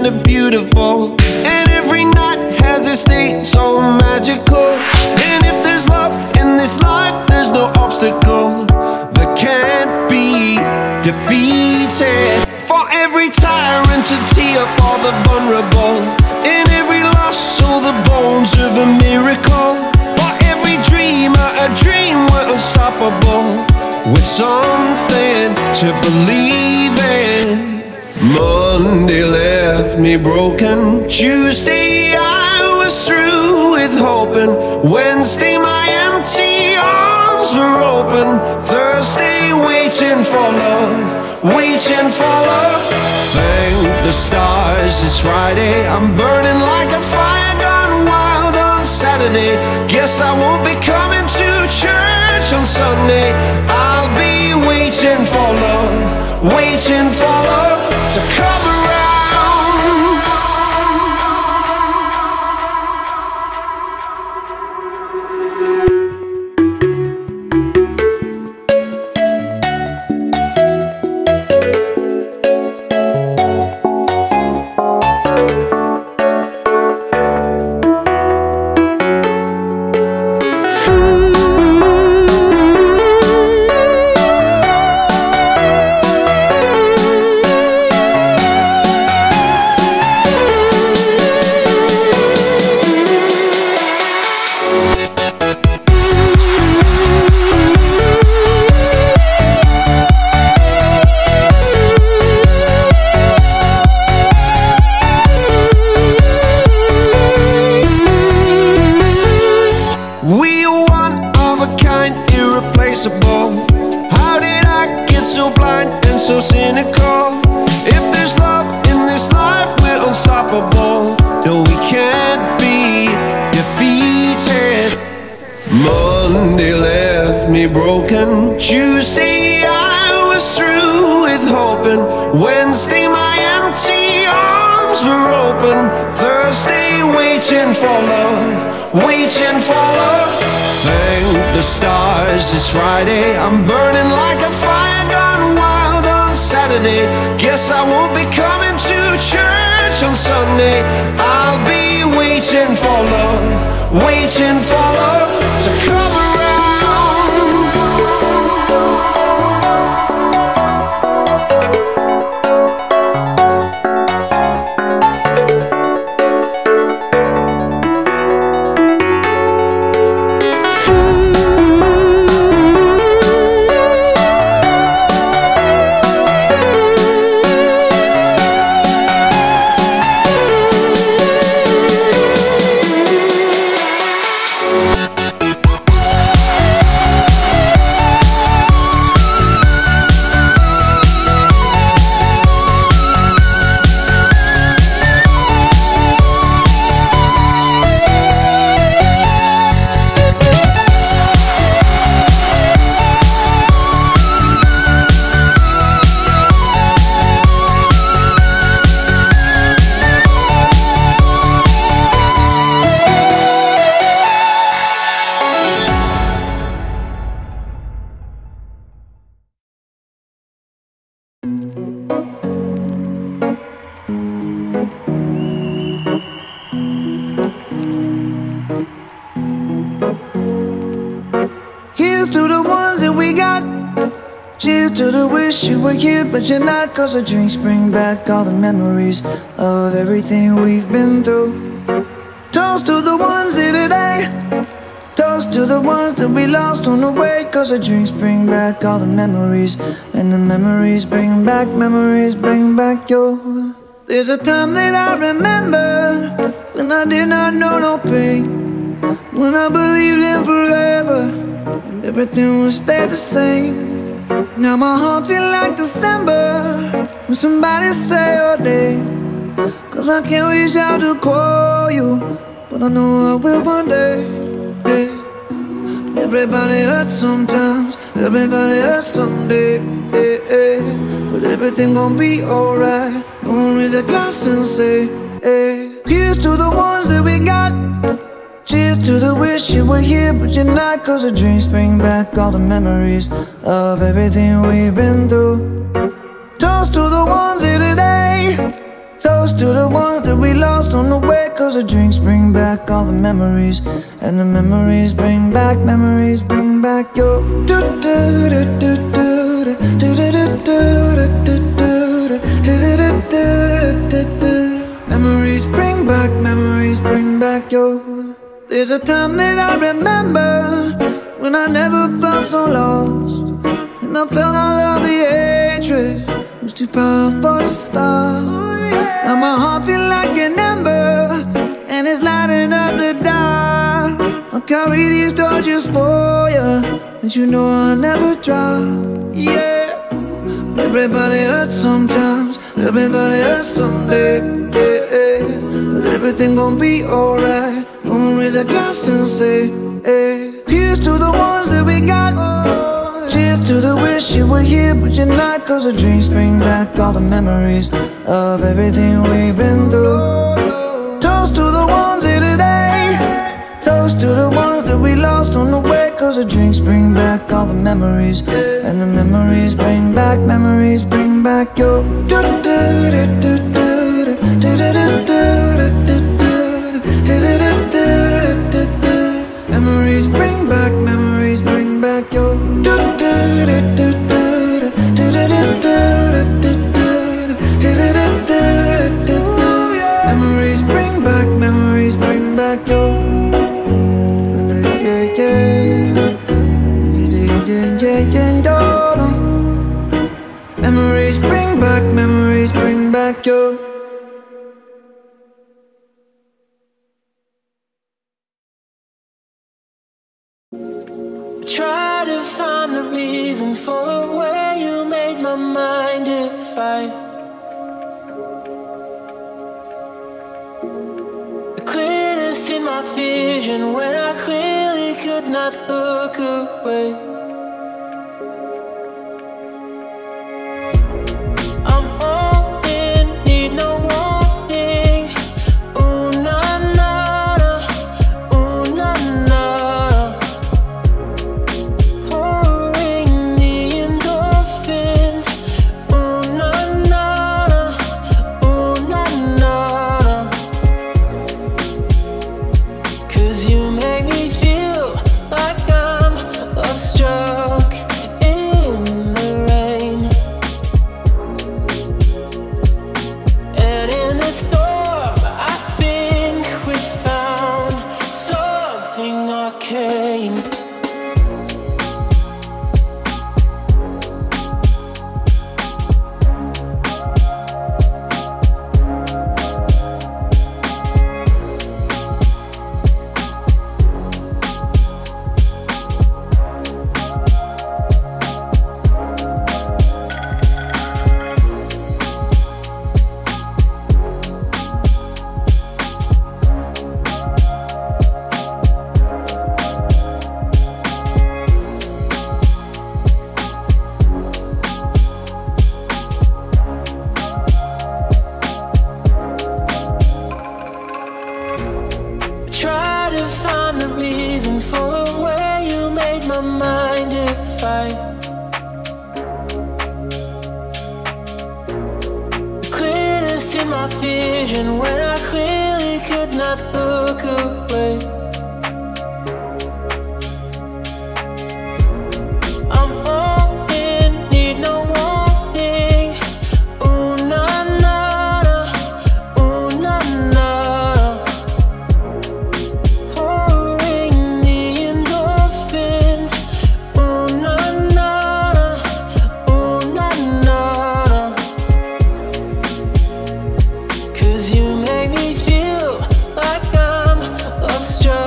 kinda beautiful, and every night has its day so magical. And if there's love in this life, there's no obstacle that can't be defeated. For every tyrant to tear for the vulnerable, in every loss all the bones of a miracle. For every dreamer a dream, we're unstoppable, with something to believe in. Monday left me broken, Tuesday I was through with hoping, Wednesday my empty arms were open, Thursday waiting for love, waiting for love. Thank the stars it's Friday, I'm burning like a fire gone wild on Saturday. Guess I won't be coming to church on Sunday. I'll be waiting for love, waiting for love to come around. How did I get so blind and so cynical? If there's love in this life, we're unstoppable. No, we can't be defeated. Monday left me broken, Tuesday I was through with hoping, Wednesday my empty arms were open, Thursday waiting for love, waiting for love. Thank the stars it's Friday, I'm burning like a fire gone wild on Saturday. Guess I won't be coming to church on Sunday. I'll be waiting for love, waiting for love to come around. Cheers to the wish you were here but you're not, 'cause the drinks bring back all the memories of everything we've been through. Toast to the ones here today, toast to the ones that we lost on the way, 'cause the drinks bring back all the memories, and the memories bring back your. There's a time that I remember when I did not know no pain, when I believed in forever and everything would stay the same. Now my heart feel like December when somebody say your name, 'cause I can't reach out to call you, but I know I will one day. Hey. Everybody hurts sometimes, everybody hurts someday. Hey, hey. But everything gon' be alright. Gonna raise a glass and say, hey. Here's to the ones that we got. Cheers to the wish you were here but you're not, 'cause the drinks bring back all the memories of everything we've been through. Toast to the ones here today, toast to the ones that we lost on the way, 'cause the drinks bring back all the memories, and the memories bring back your memories bring back your. There's a time that I remember when I never felt so lost, and I felt all of the hatred was too powerful to stop. Now my heart feel like an ember, and it's lighting up the dark. I'll carry these torches for you, and you know I'll never drop. Yeah, everybody hurts sometimes, everybody hurts someday. Yeah, yeah. But everything gon' be alright. Gonna raise a glass and say, hey, here's to the ones that we got. Cheers to the wish you were here but you're not, 'cause the drinks bring back all the memories of everything we've been through. Toast to the ones here today, toast to the ones that we lost on the way, 'cause the drinks bring back all the memories, and the memories bring back your memories bring back your memories bring back your memories bring back your. Try to find the reason for where you made my mind divide. Clear to see my vision when I clearly could not look away. I'm all in need, no wanting. Ooh, nah, nah, ooh, nah, nah. Pouring the endorphins. Ooh, nah, nah, ooh, nah, nah. 'Cause you make me feel like I'm love struck in the rain. And in the storm, I think we found something arcane. Try to find the reason for where you made my mind divide. Clear to see my vision when I clearly could not look away. I'm all in need, no wanting. Ooh, nah, nah, ooh, nah, nah. Pouring the endorphins. Ooh, nah, nah, ooh, nah, nah. 'Cause you make me feel like I'm love struck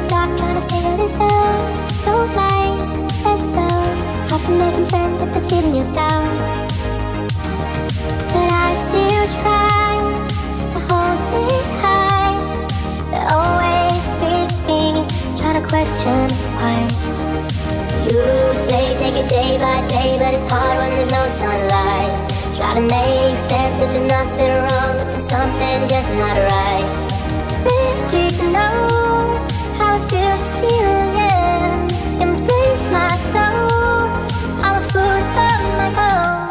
dark trying to figure this out. No lights, less sound. I've been making friends with the feeling of doubt, but I still try to hold this high that always leaves me trying to question why. You say take it day by day, but it's hard when there's no sunlight. Try to make sense that there's nothing wrong, but there's something just not right. Ready to know how it feels to feel again. Embrace my soul, I'm a food of my own.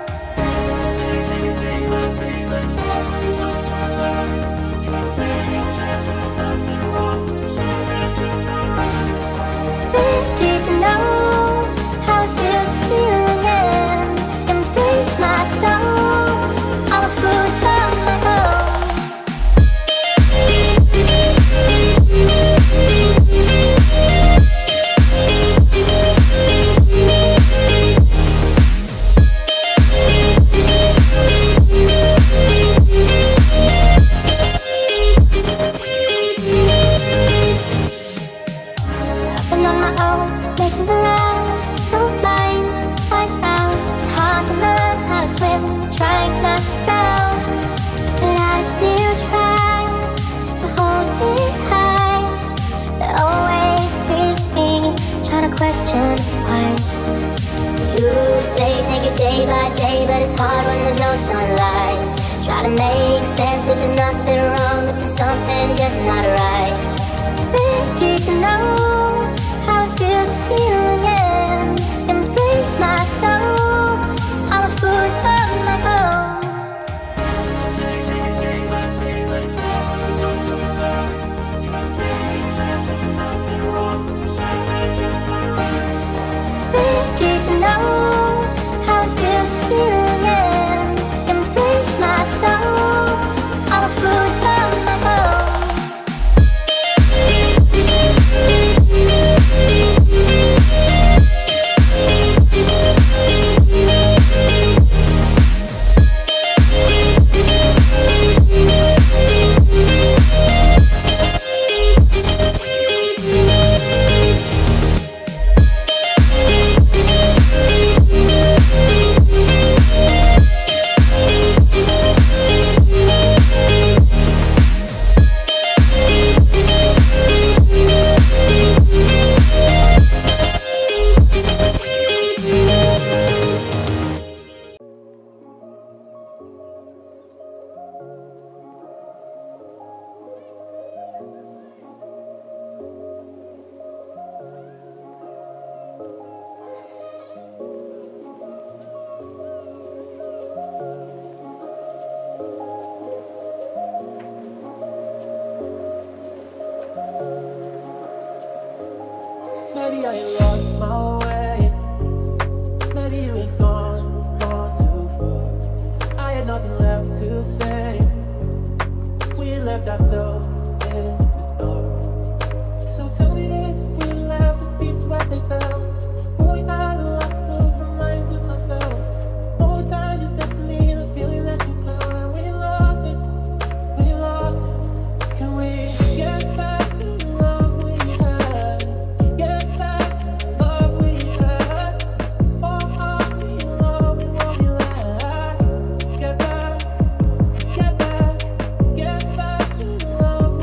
Ready to know how it feels to feel again. Embrace my soul, I'm a food of my own. Making the rounds, don't mind, I frown. It's hard to learn how to swim, trying not to drown, but I still try to hold this high that always leaves me trying to question why. You say take it day by day, but it's hard when there's no sunlight. Try to make sense that there's nothing wrong, but there's something just not right. Ready to know how it feels to feel again. Embrace my soul, I'm a food of my own. Ready to know how it feels to feel again. Embrace my soul, I'm a food of my own. Maybe I lost my way. Maybe you had gone too far. I had nothing left to say. We left ourselves in the dark. So tell me this, if we left the beats where they fell, when we had a lot to lose from lying to ourselves. All the time you said to me, the feeling that you know, when you lost it, can we get back to the love we had? Get back to the love we had. Oh, we love, we won't be last. So get back to the love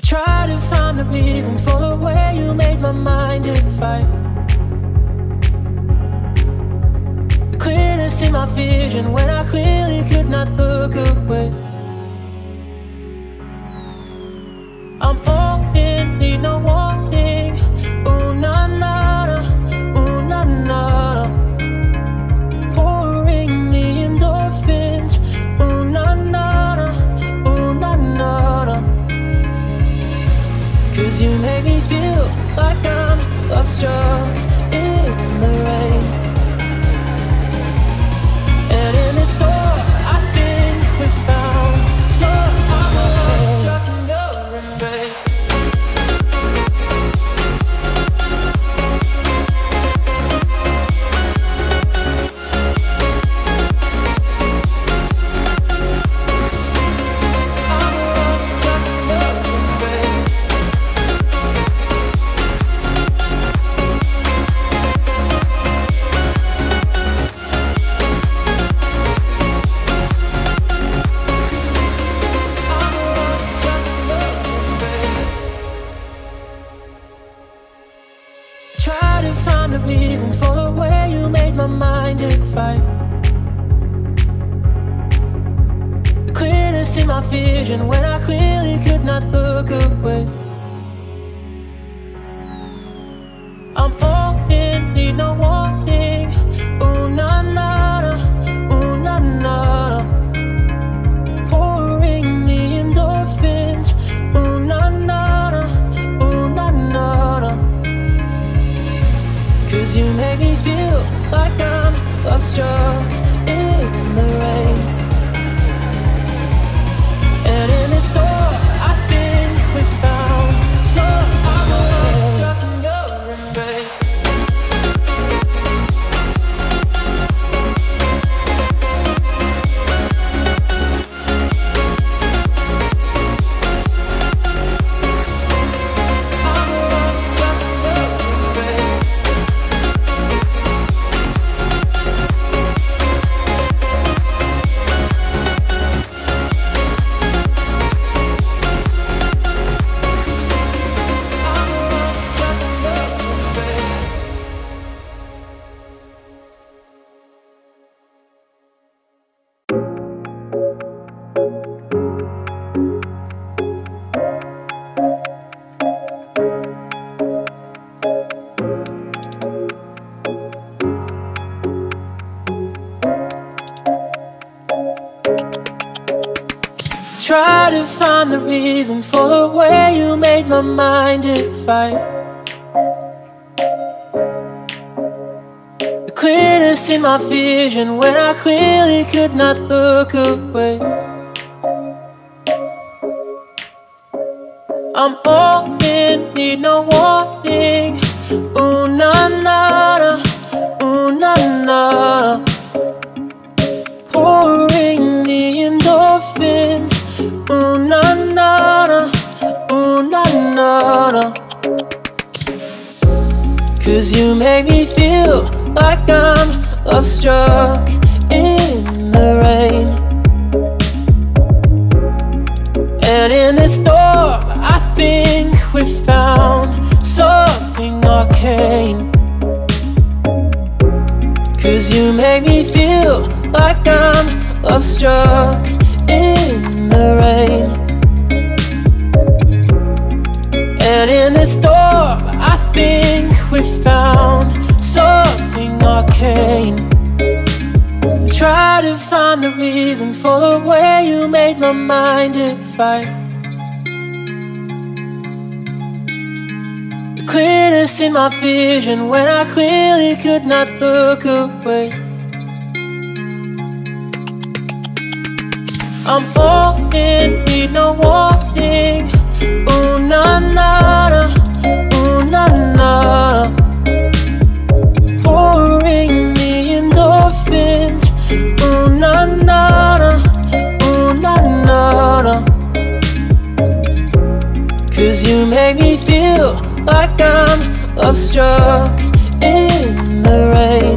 Try to find the reason for the way you made my mind fight. Clear to see my vision when I clearly could not look away. I'm all in, need no warning. Ooh na na na, ooh na na. Pouring the endorphins. Ooh na na na, ooh na na. 'Cause you make me feel like I'm love-struck in the rain. And in this store, I think we found some love-struck in your embrace. Try to find the reason for the way you made my mind fight. Clear to see my vision when I clearly could not look away. I'm all in, need no warning. Ooh na na na, ooh na na. Pouring the endorphins. Ooh na na na, ooh na na. 'Cause you make me feel like I'm love-struck in the rain. And in this store, I think we found some love-struck in your embrace. Try to find the reason for the way you made my mind fight. Clear to see my vision when I clearly could not look away. I'm all in, need no warning. Ooh na na na, ooh na na. Pouring the endorphins. Ooh na na na, ooh na na. 'Cause you make me feel like I'm love-struck in the rain. And in this storm, I think we found something arcane. 'Cause you make me feel like I'm love-struck in the rain. And in this storm, I think we found something arcane. Try to find the reason for the way you made my mind fight. Clear to see my vision when I clearly could not look away. I'm all in, need no warning. Ooh na na na, ooh na na. Pouring the endorphins. Ooh na na na, ooh na na. 'Cause you make me feel like I'm love-struck in the rain.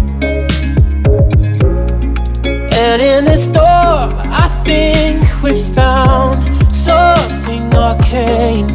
And in this storm, I think we found something arcane.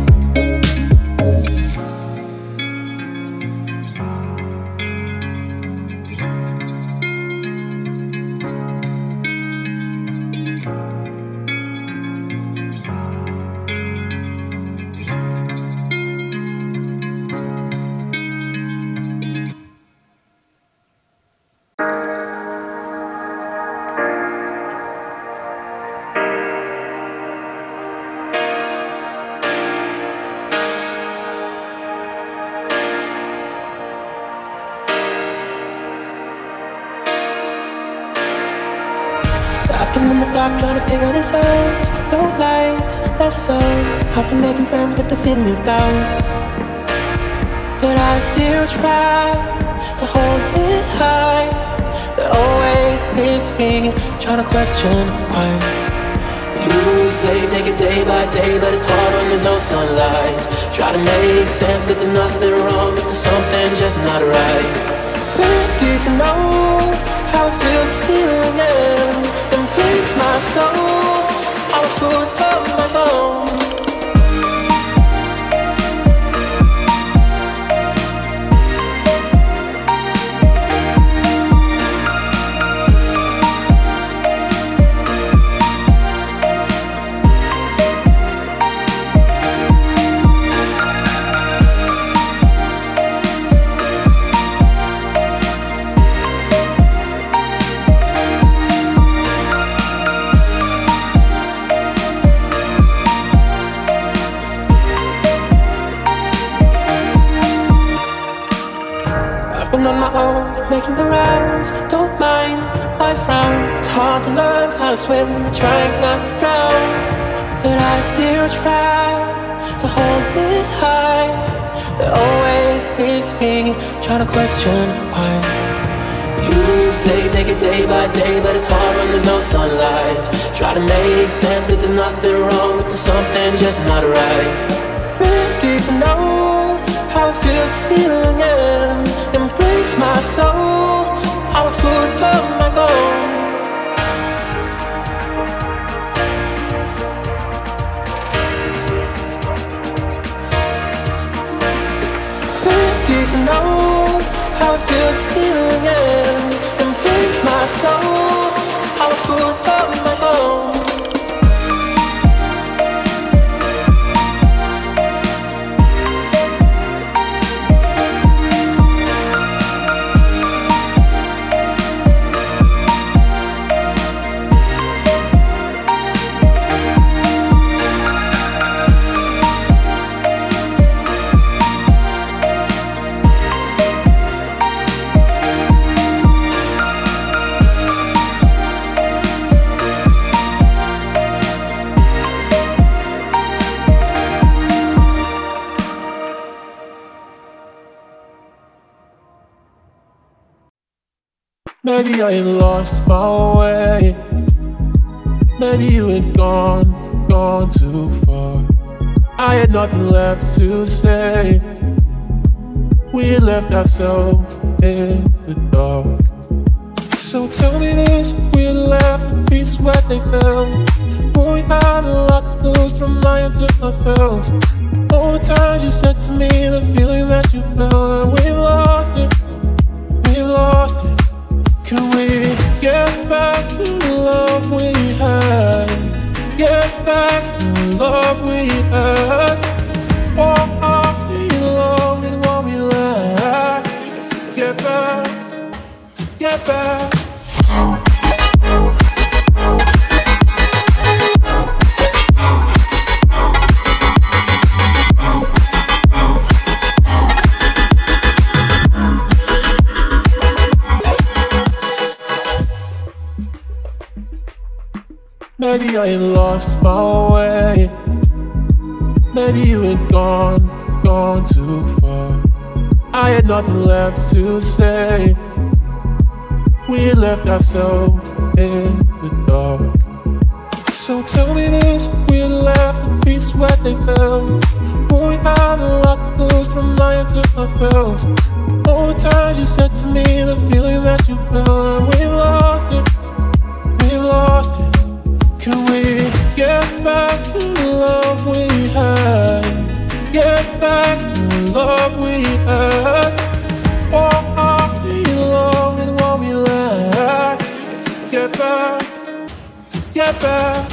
dark trying to figure this out. No lights, less sound. I've been making friends with the feeling of doubt, but I still try to hold this high that always leaves me trying to question why. You say take it day by day, but it's hard when there's no sunlight. Try to make sense that there's nothing wrong, but there's something just not right. Ready to know how it feels to feel again. Embrace my soul, all the food of my bones. On my own, making the rounds, don't mind my frown. It's hard to learn how to swim, trying not to drown, but I still try to hold this high that always leaves me trying to question why. You say take it day by day, but it's hard when there's no sunlight. Try to make sense that there's nothing wrong, but there's something just not right. Ready to know how it feels to feel again. Embrace my soul, all the food of my bones. Ready to know how it feels to feel again. Embrace my soul, all the food of my bones. Maybe I had lost my way. Maybe you had gone too far. I had nothing left to say. We had left ourselves in the dark. So tell me this, we had left the pieces where they fell. But we had a lot to lose from lying to ourselves. All the times you said to me the feeling that you felt, and we lost it, we lost it. Can we get back the love we had? Get back the love we had? Or are we in love with what we lack? Get back, get back. Maybe I had lost my way. Maybe you had gone too far. I had nothing left to say. We had left ourselves in the dark. So tell me this, we had left the pieces where they fell. But we had a lot to lose from lying to ourselves. All the times you said to me the feeling that you felt, and we lost it, we lost it. Can we get back the love we had? Get back the love we had? Or are we in love with what we lack? Get back, get back.